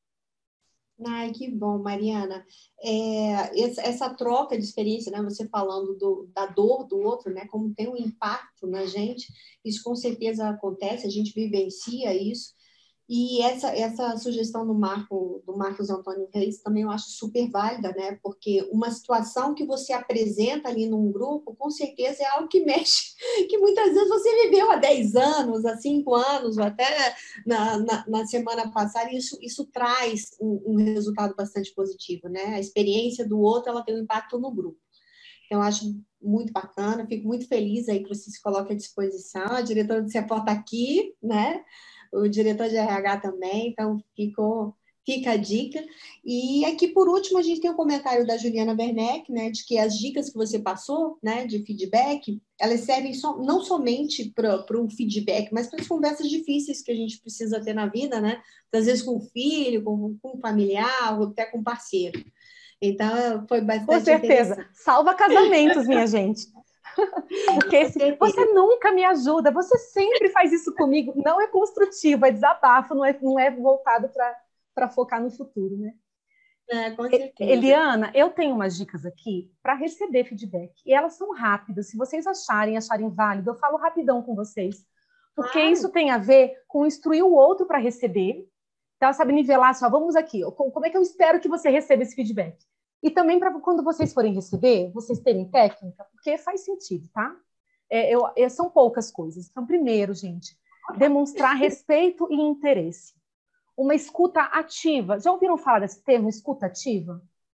Ai, que bom, Mariana. É, essa, essa troca de experiência, né? Você falando do, da dor do outro, né? Como tem um impacto na gente, isso com certeza acontece, a gente vivencia isso. E essa, essa sugestão do, Marco, do Marcos Antônio Reis também eu acho super válida, né? Porque uma situação que você apresenta ali num grupo, com certeza é algo que mexe, que muitas vezes você viveu há dez anos, há cinco anos, ou até na, na, na semana passada, e isso, isso traz um, um resultado bastante positivo, né? A experiência do outro, ela tem um impacto no grupo. Então, eu acho muito bacana, fico muito feliz aí que você se coloque à disposição. A diretora do CEPOR está aqui, né? O diretor de R H também, então ficou, fica a dica. E aqui, por último, a gente tem um comentário da Juliana Werneck, né, de que as dicas que você passou, né, de feedback, elas servem so, não somente para um feedback, mas para as conversas difíceis que a gente precisa ter na vida, né? Às vezes com o filho, com, com um familiar, ou até com um parceiro. Então, foi bastante Com certeza. Salva casamentos, minha gente. Porque se, você nunca me ajuda, você sempre faz isso comigo. Não é construtivo, é desabafo, não é, não é voltado para focar no futuro, né? É, com certeza. Eliana, eu tenho umas dicas aqui para receber feedback. E elas são rápidas. Se vocês acharem, acharem válido, eu falo rapidão com vocês. Porque claro. Isso tem a ver com instruir o outro para receber. Então, sabe, nivelar só, vamos aqui. Como é que eu espero que você receba esse feedback? E também para quando vocês forem receber, vocês terem técnica, porque faz sentido, tá? É, eu, é, são poucas coisas. Então, primeiro, gente, demonstrar respeito e interesse. Uma escuta ativa. Já ouviram falar desse termo, escuta ativa?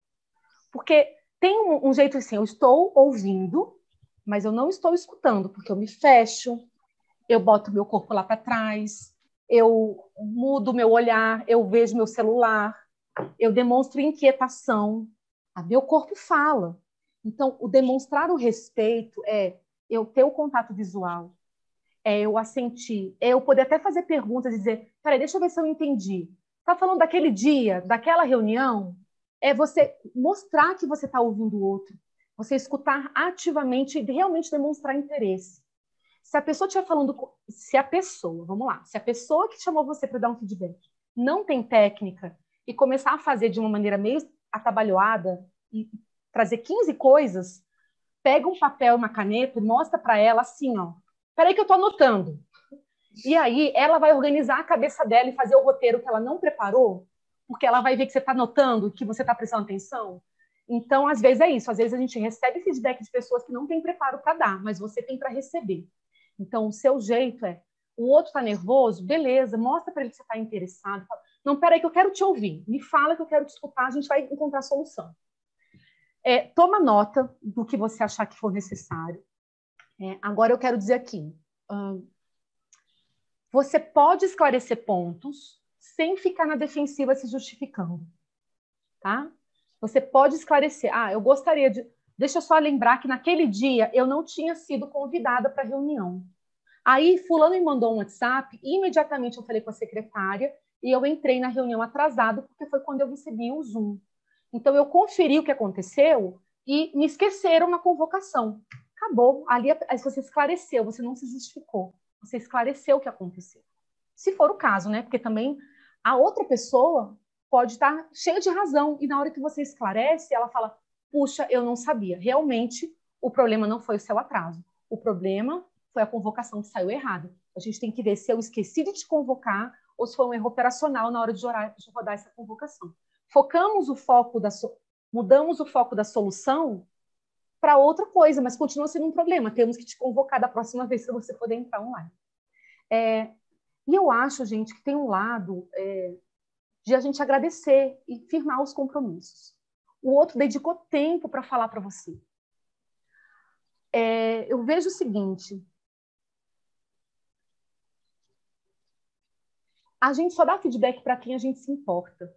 Porque tem um, um jeito assim, eu estou ouvindo, mas eu não estou escutando, porque eu me fecho, eu boto meu corpo lá para trás, eu mudo meu olhar, eu vejo meu celular, eu demonstro inquietação. A meu corpo fala. Então, o demonstrar o respeito é eu ter o contato visual, é eu assentir, é eu poder até fazer perguntas e dizer, peraí, deixa eu ver se eu entendi. Está falando daquele dia, daquela reunião? É você mostrar que você está ouvindo o outro, você escutar ativamente e realmente demonstrar interesse. Se a pessoa estiver falando, se a pessoa, vamos lá, se a pessoa que chamou você para dar um feedback não tem técnica e começar a fazer de uma maneira meio atabalhoada e trazer quinze coisas, pega um papel e uma caneta e mostra para ela assim, ó, peraí que eu estou anotando. E aí ela vai organizar a cabeça dela e fazer o roteiro que ela não preparou, porque ela vai ver que você está anotando, que você está prestando atenção. Então, às vezes é isso, às vezes a gente recebe feedback de pessoas que não têm preparo para dar, mas você tem para receber. Então, o seu jeito é, o outro está nervoso, beleza, mostra para ele que você está interessado, fala, Não, peraí que eu quero te ouvir. Me fala que eu quero te escutar, a gente vai encontrar solução. É, toma nota do que você achar que for necessário. É, agora eu quero dizer aqui, hum, você pode esclarecer pontos sem ficar na defensiva se justificando, tá? Você pode esclarecer. Ah, eu gostaria de... Deixa eu só lembrar que naquele dia eu não tinha sido convidada para a reunião. Aí fulano me mandou um WhatsApp, e imediatamente eu falei com a secretária e eu entrei na reunião atrasado, porque foi quando eu recebi o Zoom. Então eu conferi o que aconteceu e me esqueceram na convocação. Acabou. Ali aí você esclareceu, você não se justificou. Você esclareceu o que aconteceu. Se for o caso, né? Porque também a outra pessoa pode estar cheia de razão e na hora que você esclarece, ela fala: puxa, eu não sabia. Realmente, o problema não foi o seu atraso. O problema foi a convocação que saiu errada. A gente tem que ver se eu esqueci de te convocar ou se foi um erro operacional na hora de, orar, de rodar essa convocação. Focamos o foco da so... mudamos o foco da solução para outra coisa, mas continua sendo um problema. Temos que te convocar da próxima vez para você poder entrar online. É... E eu acho, gente, que tem um lado é... de a gente agradecer e firmar os compromissos. O outro dedicou tempo para falar para você. É... Eu vejo o seguinte: a gente só dá feedback para quem a gente se importa.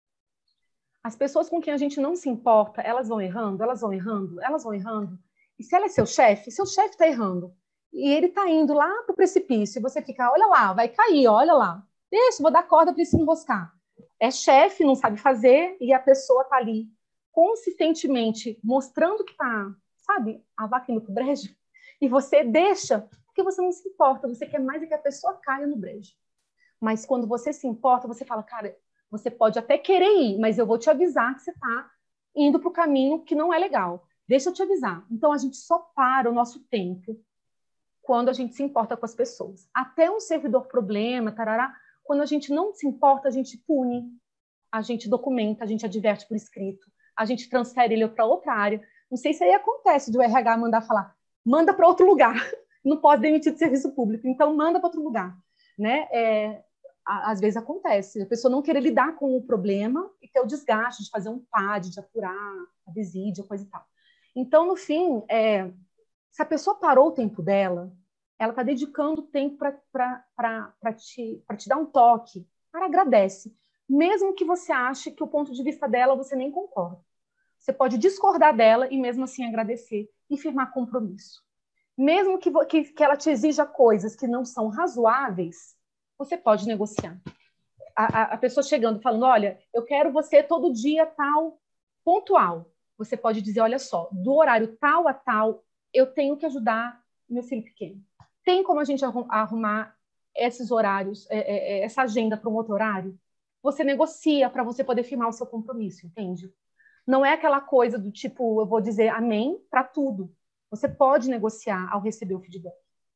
As pessoas com quem a gente não se importa, elas vão errando, elas vão errando, elas vão errando. E se ela é seu chefe, seu chefe está errando. E ele está indo lá para o precipício, e você fica, olha lá, vai cair, olha lá. Deixa, vou dar corda para ele se enroscar. É chefe, não sabe fazer, e a pessoa está ali consistentemente mostrando que está, sabe, a vaca indo para o brejo. E você deixa, porque você não se importa, você quer mais é que a pessoa caia no brejo. Mas quando você se importa, você fala, cara, você pode até querer ir, mas eu vou te avisar que você está indo para o caminho que não é legal. Deixa eu te avisar. Então, a gente só para o nosso tempo quando a gente se importa com as pessoas. Até um servidor problema, tarará, quando a gente não se importa, a gente pune, a gente documenta, a gente adverte por escrito, a gente transfere ele para outra área. Não sei se aí acontece de o R H mandar falar, manda para outro lugar, não pode demitir de serviço público, então manda para outro lugar. Né? É, às vezes acontece, a pessoa não querer lidar com o problema e ter o desgaste de fazer um P A D, de apurar a desídia, coisa e tal. Então, no fim, é, se a pessoa parou o tempo dela, ela está dedicando tempo para te, te dar um toque, cara, agradece. Mesmo que você ache que o ponto de vista dela você nem concorda. Você pode discordar dela e mesmo assim agradecer e firmar compromisso. Mesmo que, que, que ela te exija coisas que não são razoáveis, você pode negociar. A, a, a pessoa chegando, falando, olha, eu quero você todo dia tal, pontual. Você pode dizer, olha só, do horário tal a tal, eu tenho que ajudar meu filho pequeno. Tem como a gente arrumar esses horários, é, é, essa agenda para um outro horário? Você negocia para você poder firmar o seu compromisso, entende? Não é aquela coisa do tipo, eu vou dizer amém para tudo. Você pode negociar ao receber o feedback.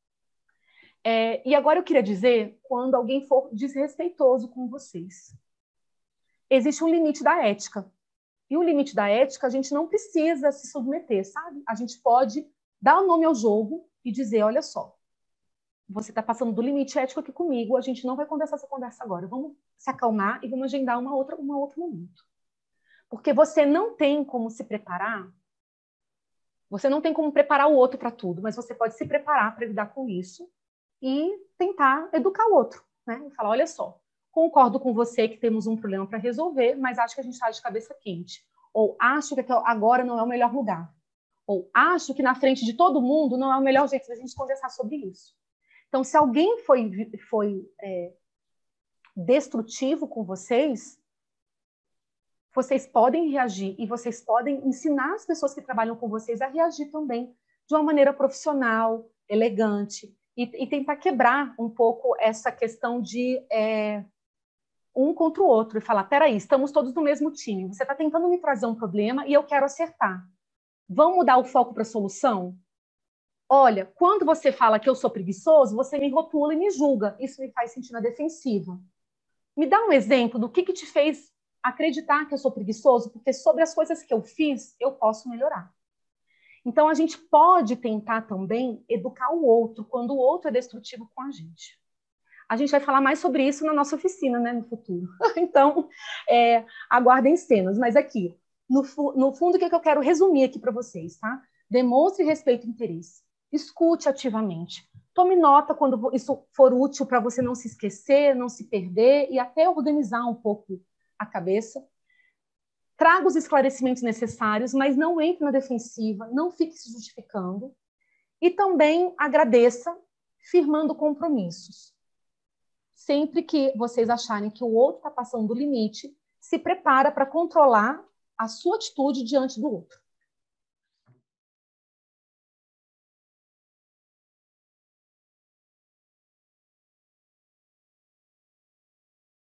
É, e agora eu queria dizer, quando alguém for desrespeitoso com vocês. Existe um limite da ética. E o limite da ética, a gente não precisa se submeter, sabe? A gente pode dar o nome ao jogo e dizer, olha só, você está passando do limite ético aqui comigo, a gente não vai conversar essa conversa agora. Vamos se acalmar e vamos agendar uma outra, um outro momento. Porque você não tem como se preparar, você não tem como preparar o outro para tudo, mas você pode se preparar para lidar com isso e tentar educar o outro, né? E falar, olha só, concordo com você que temos um problema para resolver, mas acho que a gente está de cabeça quente. Ou acho que agora não é o melhor lugar. Ou acho que na frente de todo mundo não é o melhor jeito da gente conversar sobre isso. Então, se alguém foi, foi é, destrutivo com vocês, vocês podem reagir e vocês podem ensinar as pessoas que trabalham com vocês a reagir também de uma maneira profissional, elegante, e, e tentar quebrar um pouco essa questão de é, um contra o outro e falar, peraí, estamos todos no mesmo time, você está tentando me trazer um problema e eu quero acertar. Vamos mudar o foco para a solução? Olha, quando você fala que eu sou preguiçoso, você me rotula e me julga. Isso me faz sentir na defensiva. Me dá um exemplo do que, que te fez acreditar que eu sou preguiçoso, porque sobre as coisas que eu fiz, eu posso melhorar. Então, a gente pode tentar também educar o outro quando o outro é destrutivo com a gente. A gente vai falar mais sobre isso na nossa oficina, né, no futuro. Então, é, aguardem cenas. Mas aqui, no, no fundo, o que, é que eu quero resumir aqui para vocês, tá? Demonstre respeito e interesse. Escute ativamente. Tome nota quando isso for útil para você não se esquecer, não se perder e até organizar um pouco a cabeça. Traga os esclarecimentos necessários, mas não entre na defensiva, não fique se justificando. E também agradeça, firmando compromissos. Sempre que vocês acharem que o outro está passando do limite, se prepara para controlar a sua atitude diante do outro.